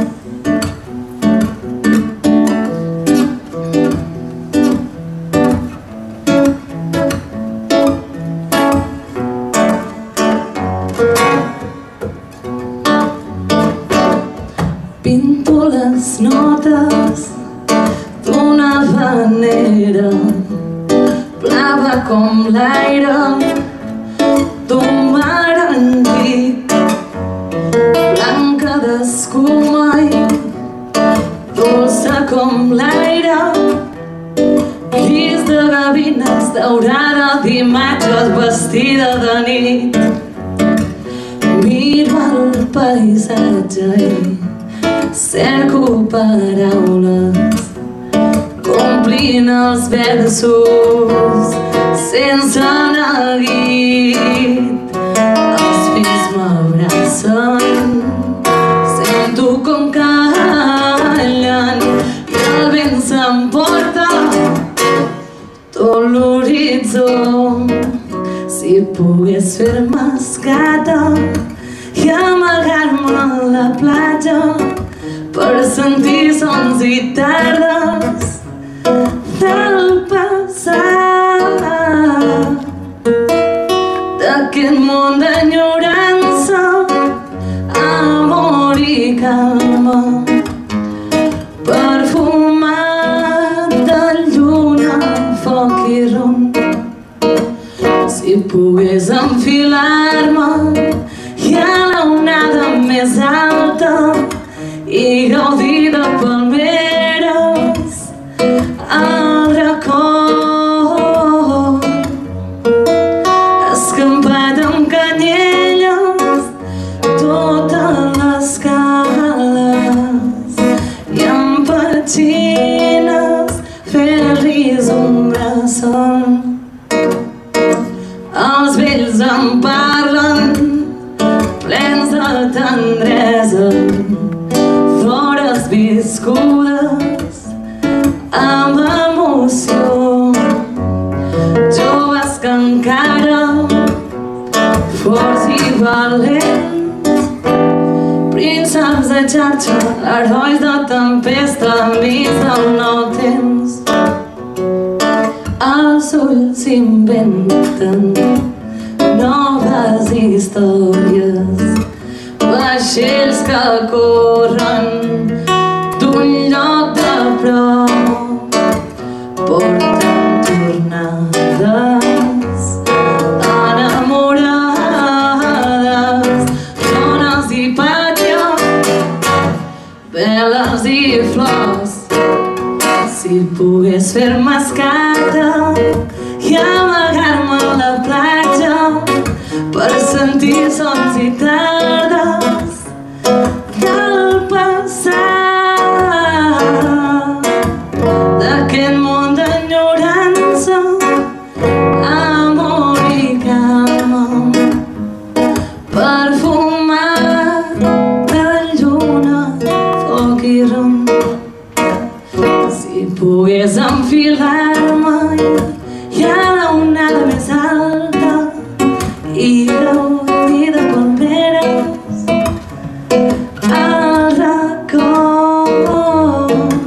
Pinto les notes d'una manera blava com l'aire d'un mar antic, blanca d'escuma i dolça com l'aire, gris de gavines, daurada d'imatges, vestida de nit. Miro el paisatge i cerco paraules, complint els versos sense neguit. Els fills m'abracen, sento com callen i el vent s'emporta tot l'horitzó. Si pogués fer-me escata i amagar-me a la platja per sentir sons i tardes del passat, d'aquest món d'enyorança, amor i calma, perfumat de lluna, foc i rom. Si pogués enfilar-me i a la onada més alta i gaudir de palmeres al record, escampat amb canyelles totes les cales i amb petxines fer-los un bressol. Els vells em parlen plens de tendresa d'hores viscudes amb emoció, joves que encara forts i valents, prínceps de xarxa, herois de tempesta enmig del nou temps. Els ulls inventen noves històries, vaixells que corren d'un lloc de prop, porten tornades enamorades, dones i pàtria, veles i flors. Si pogués fer-me escata i amagar-me a la platja per sentir sons i tardes del passat, d'aquest món d'enyorança, amor i calma, perfumat de lluna, foc i rom. Si pogués enfilar-me i a la onada més alta i gaudir de palmeres al record,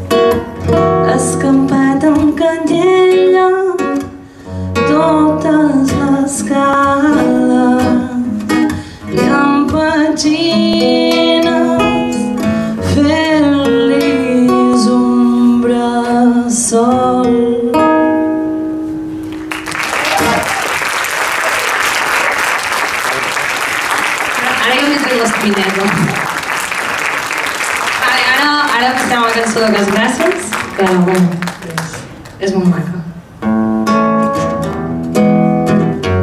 escampat amb canyella totes les cales i amb petxines fer-los un bressol. Ara jo m'he tret l'espineta. Vale, ara, ara passem a la cançó d'Oques Grasses, que bueno, és, és molt maca.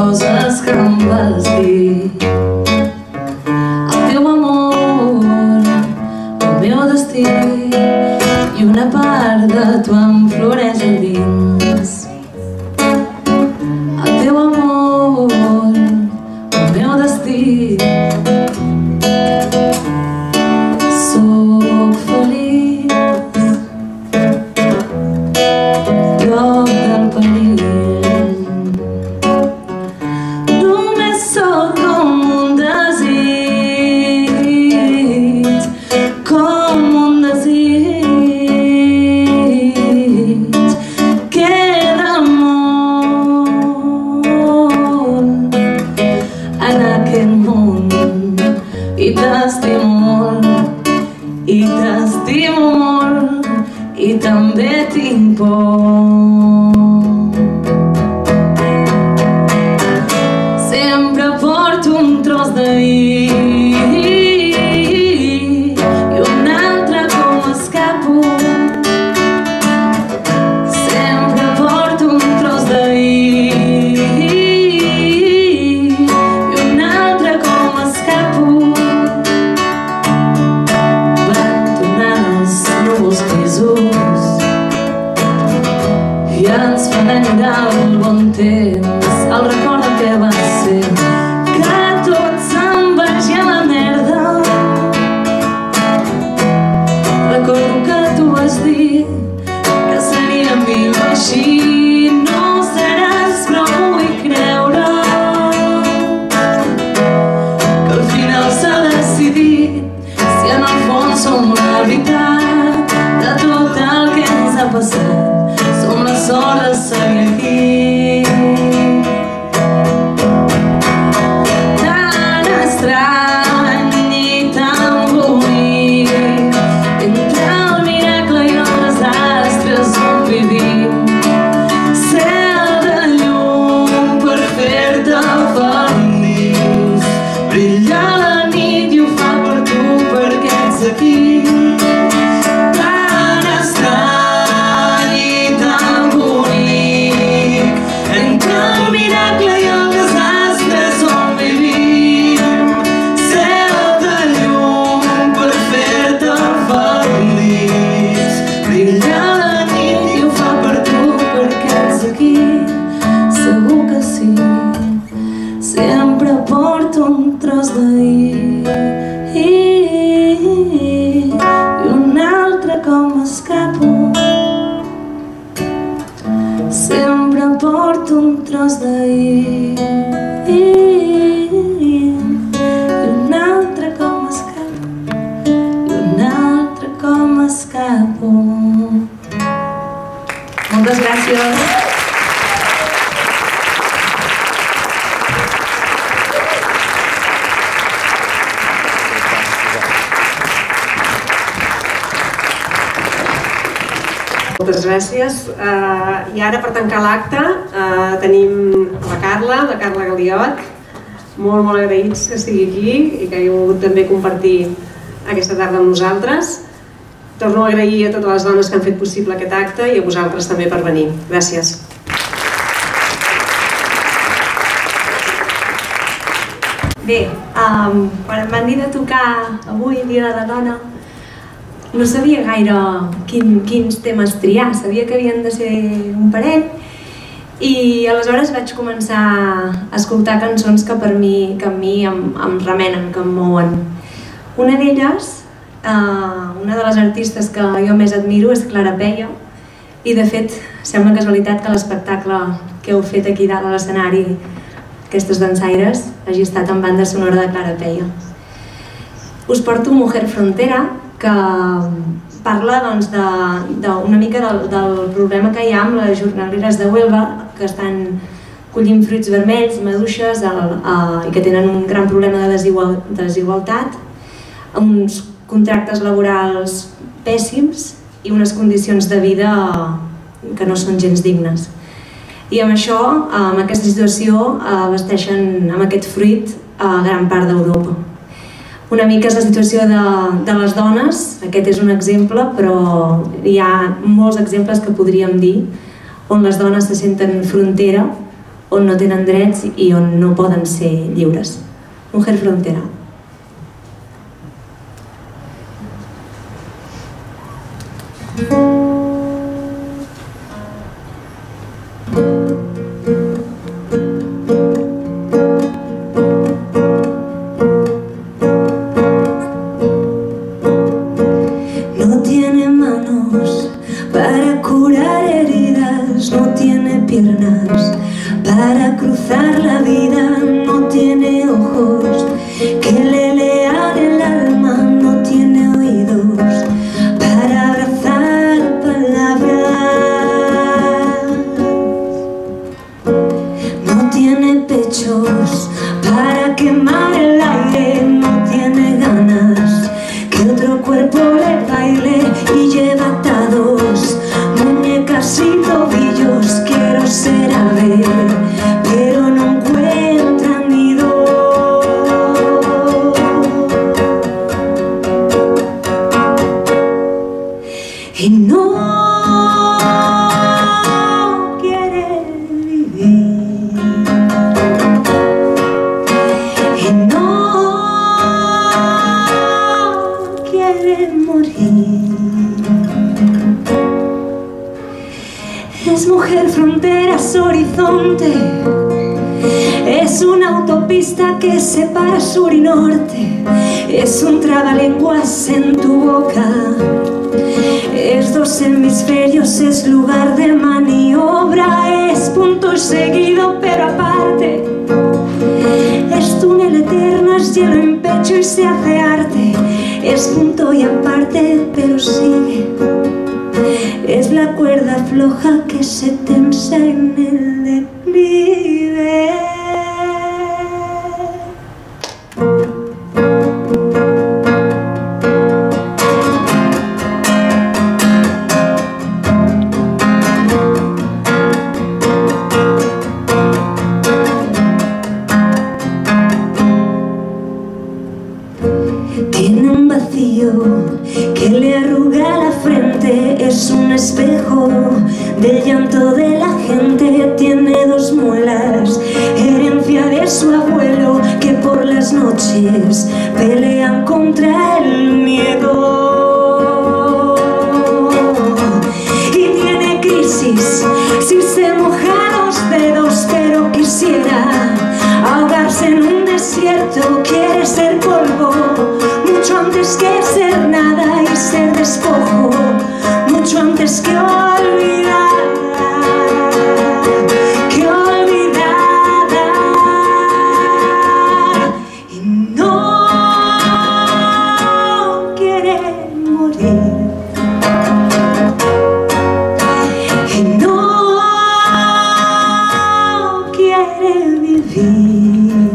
coses que em vas dir. El teu amor, el meu destí, i una part de tu em floreix a dins. El teu amor, el meu destí. Sóc feliç, prop del perill. Només sóc com un desig, com un desig. Queda molt en aquest món i t'estimo molt, i t'estimo molt, i també tinc por. Sempre porto un tros d'ahir i un altre com escapo. Sempre porto un tros d'ahir i un altre com escapo. Van tornant els núvols grisos i ens fan enllà el bon temps, el record del que va ser, que tot se'n vagi a la merda. Recordo que tu vas dir que seria millor així. No seràs, però vull creure que al final s'ha decidit si en el fons som la veritat de tot el que ens ha passat. Som la sort de seguir aquí. Tan estrany i tan bonic, entre el miracle i el desastre on vivim. Cel de llum per fer-te feliç, brilla la nit i ho fa per tu perquè ets aquí. Tan estrany i tan bonic, entre el miracle i el desastre on vivim. Cel de llum per fer-te feliç, brilla la nit i ho fa per tu perquè ets aquí. Segur que sí, sempre porto un tros d'ahir i un altre com escapo. Sempre porto un tros d'ahir i un altre com escapo, i un altre com escapo. Moltes gràcies. Moltes gràcies. Uh, I ara, per tancar l'acte, uh, tenim la Carla, la Carla Galiot. Molt, molt agraïts que estigui aquí i que hagi volgut també compartir aquesta tarda amb nosaltres. Torno a agrair a totes les dones que han fet possible aquest acte i a vosaltres també per venir. Gràcies. Bé, um, quan em van dir de tocar avui, Dia de la Dona, no sabia gaire quin, quins temes triar, sabia que havien de ser un parell i aleshores vaig començar a escoltar cançons que per mi, que a mi em, em remenen, que em mouen. Una d'elles, uh, una de les artistes que jo més admiro és Clara Peia i de fet sembla casualitat que l'espectacle que heu fet aquí dalt a l'escenari, aquestes dansaires, hagi estat en banda sonora de Clara Peia. Us porto Mujer Frontera, que parla doncs, d'una mica del, del problema que hi ha amb les jornaleres de Huelva que estan collint fruits vermells, maduixes el, eh, i que tenen un gran problema de desigual, desigualtat, amb uns contractes laborals pèssims i unes condicions de vida que no són gens dignes. I amb això, amb aquesta situació, abasteixen amb aquest fruit a gran part d'Europa. Una mica és la situació de, de les dones, aquest és un exemple, però hi ha molts exemples que podríem dir on les dones se senten frontera on no tenen drets i on no poden ser lliures. Mujer Frontera. No tiene manos para curar heridas, no tiene piernas para cruzar la vida, no tiene ojos que le lean el alma, no tiene oídos para abrazar palabras, no tiene pechos para quemar el aire, no tiene ganas que otro cuerpo le baile y lleva atados muñecas y tobillos. Quiero ser ave, pero no encuentra nido. Y no quiere vivir. Y no quiere morir. Es mujer, fronteras, horizonte. Es una autopista que separa sur y norte. Es un trabalenguas en tu boca. Es dos hemisferios, es lugar de maniobra. Es punto y seguido pero aparte. Es túnel eterno, es hielo en pecho y se hace arte. Es punto y aparte pero sigue. Es la cuerda floja que se tensa en el declive. Tiene un vacío que le arruga la frente, es un espejo del llanto de la gente. Tiene dos muelas, herencia de su abuelo, que por las noches pelean contra el miedo. Y tiene crisis si se moja los dedos, pero quisiera ahogarse en un desierto. Quiere ser polvo mucho antes que ser nada y ser despojo mucho antes que olvidar, que olvidada. Y no quiere morir. Y no quiere vivir.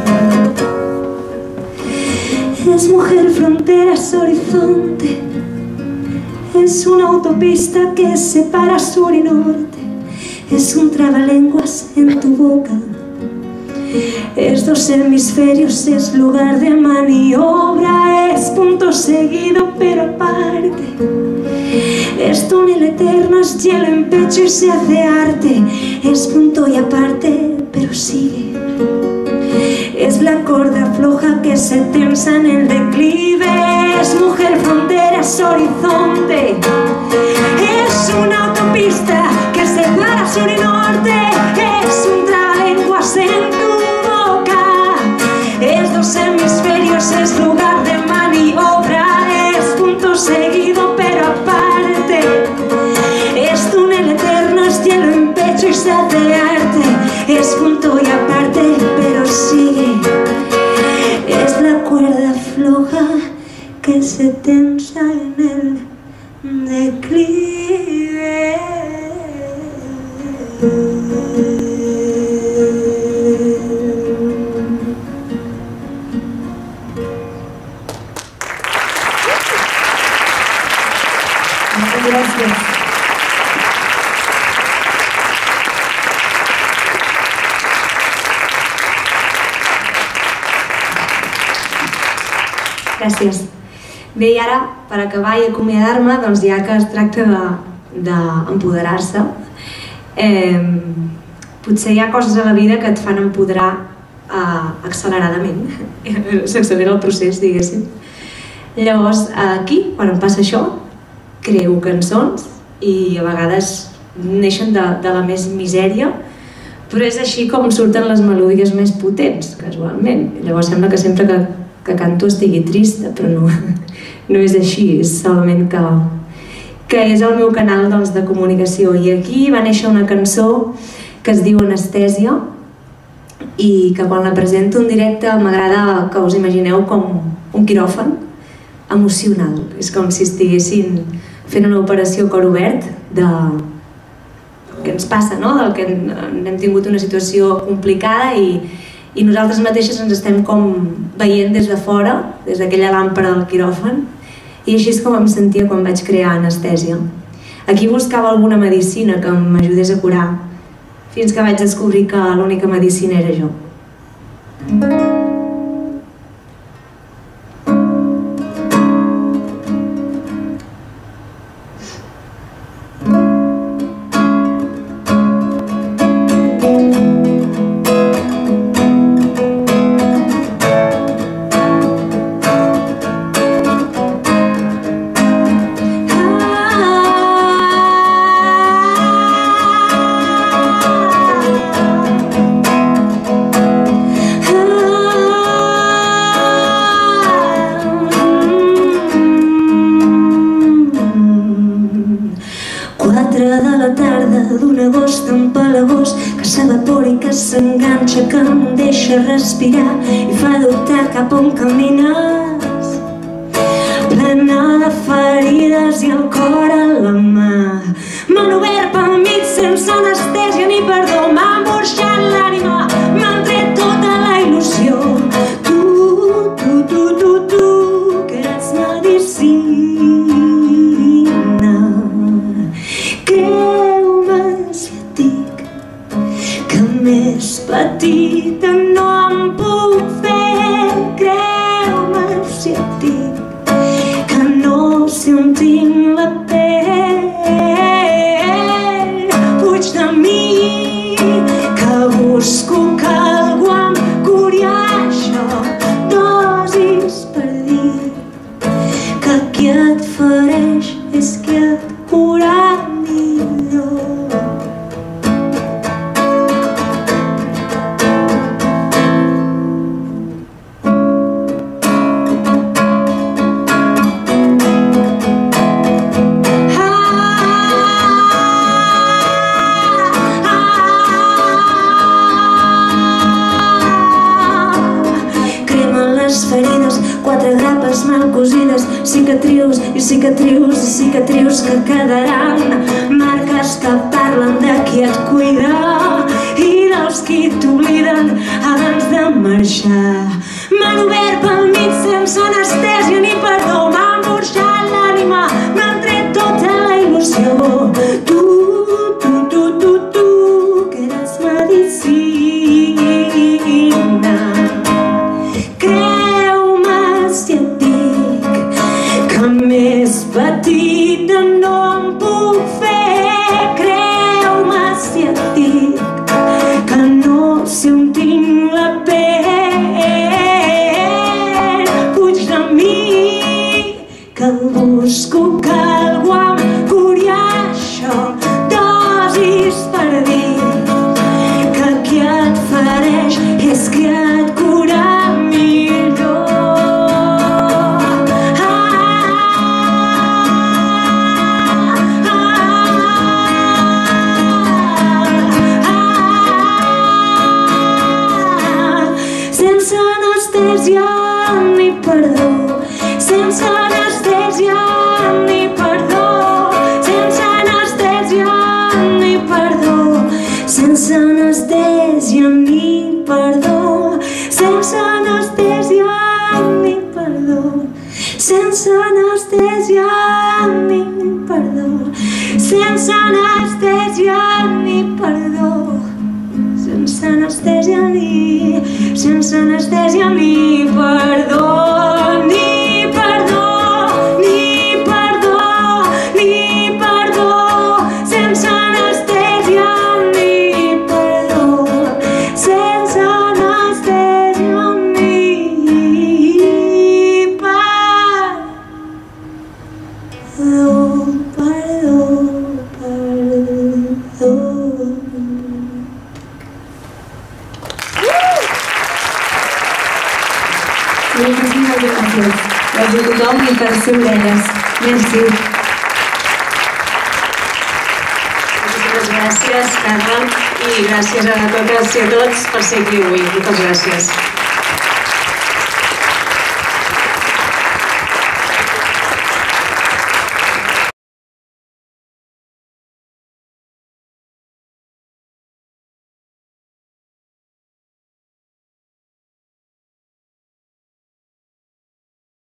Es mujer, fronteras, horizonte. Es una autopista que separa sur y norte. Es un trabalenguas en tu boca. Es dos hemisferios, es lugar de maniobra. Es punto seguido pero aparte. Es túnel eterno, es hielo en pecho y se hace arte. Es punto y aparte pero sigue. Es la cuerda floja que se tensa en el declive. Es mujer, fronteras, horizonte. Es una autopista que separa sur y norte. Es un trabalenguas en tu boca. Es dos hemisferios, es lugar de maniobra. Es punto seguido pero aparte. Es túnel eterno, es hielo en pecho y se hace arte. Es punto y aparte pero sigue. Es la cuerda floja que se tensa en el declive. Muchas gracias. Gràcies. Bé, i ara, per acabar i acomiadar-me, ja que es tracta d'empoderar-se, potser hi ha coses a la vida que et fan empoderar uh, acceleradament, s'accelera el procés, diguéssim. Llavors, aquí, quan em passa això, creo cançons i a vegades neixen de, de la més misèria, però és així com surten les melodies més potents, casualment. Llavors sembla que sempre que, que canto estigui trista, però no, no és així, és solament que, que és el meu canal doncs, de comunicació. I aquí va néixer una cançó que es diu Anestèsia i que quan la presento en directe m'agrada que us imagineu com un quiròfan emocional. És com si estiguessin fent una operació cor obert de que ens passa, no? Del que hem tingut una situació complicada i, i nosaltres mateixes ens estem com veient des de fora, des d'aquella làmpara del quiròfan, i així és com em sentia quan vaig crear Anestèsia. Aquí buscava alguna medicina que m'ajudés a curar, fins que vaig descobrir que l'única medicina era jo. S'enganxa, que em deixa respirar i fa dubtar cap on camines, plena de ferides i el cor a la mà. M'han obert pel mig sense anestèsia ni perdó, m'han burxat l'ànima, m'han tret tota la il·lusió. Tu, tu, tu, tu, tu, que eres medicina. Creu-me si et dic que més petita no em puc fer. Creu-me si et dic que no sé on tinc la pell. Fuig de mi, que busco que algú em curi això. Dosis per dir que qui et fereix és qui et cura millor. Quatre grapes mal cosides, cicatrius i cicatrius i cicatrius que quedaran, marques que parlen de qui et cuida i dels qui t'obliden abans de marxar. M'han obert pel mig sense anestèsia ni perdó, m'han burxat l'ànima, m'han tret tota la il·lusió. Tu, tu, tu, tu, tu, que eres medicina. Més petita no em puc fer. Creu-me si et dic que no sé on tinc la pell. Fuig de mi, que busco que algú em curi això. Dosis per dir que qui et fereix és qui et cura millor. Sense anestèsia ni perdó, sense anestèsia ni perdó, sense anestèsia ni perdó, sense anestèsia ni perdó, sense anestèsia ni perdó, sense anestèsia ni perdó, sense anestèsia ni perdó. Sense anestèsia ni, sense anestèsia ni perdó, ni perdó, ni perdó, ni perdó, sense anestèsia ni perdó. i per ser orelles. Merci. Moltes gràcies, Carla, i gràcies a totes i a tots per ser aquí avui. Moltes gràcies.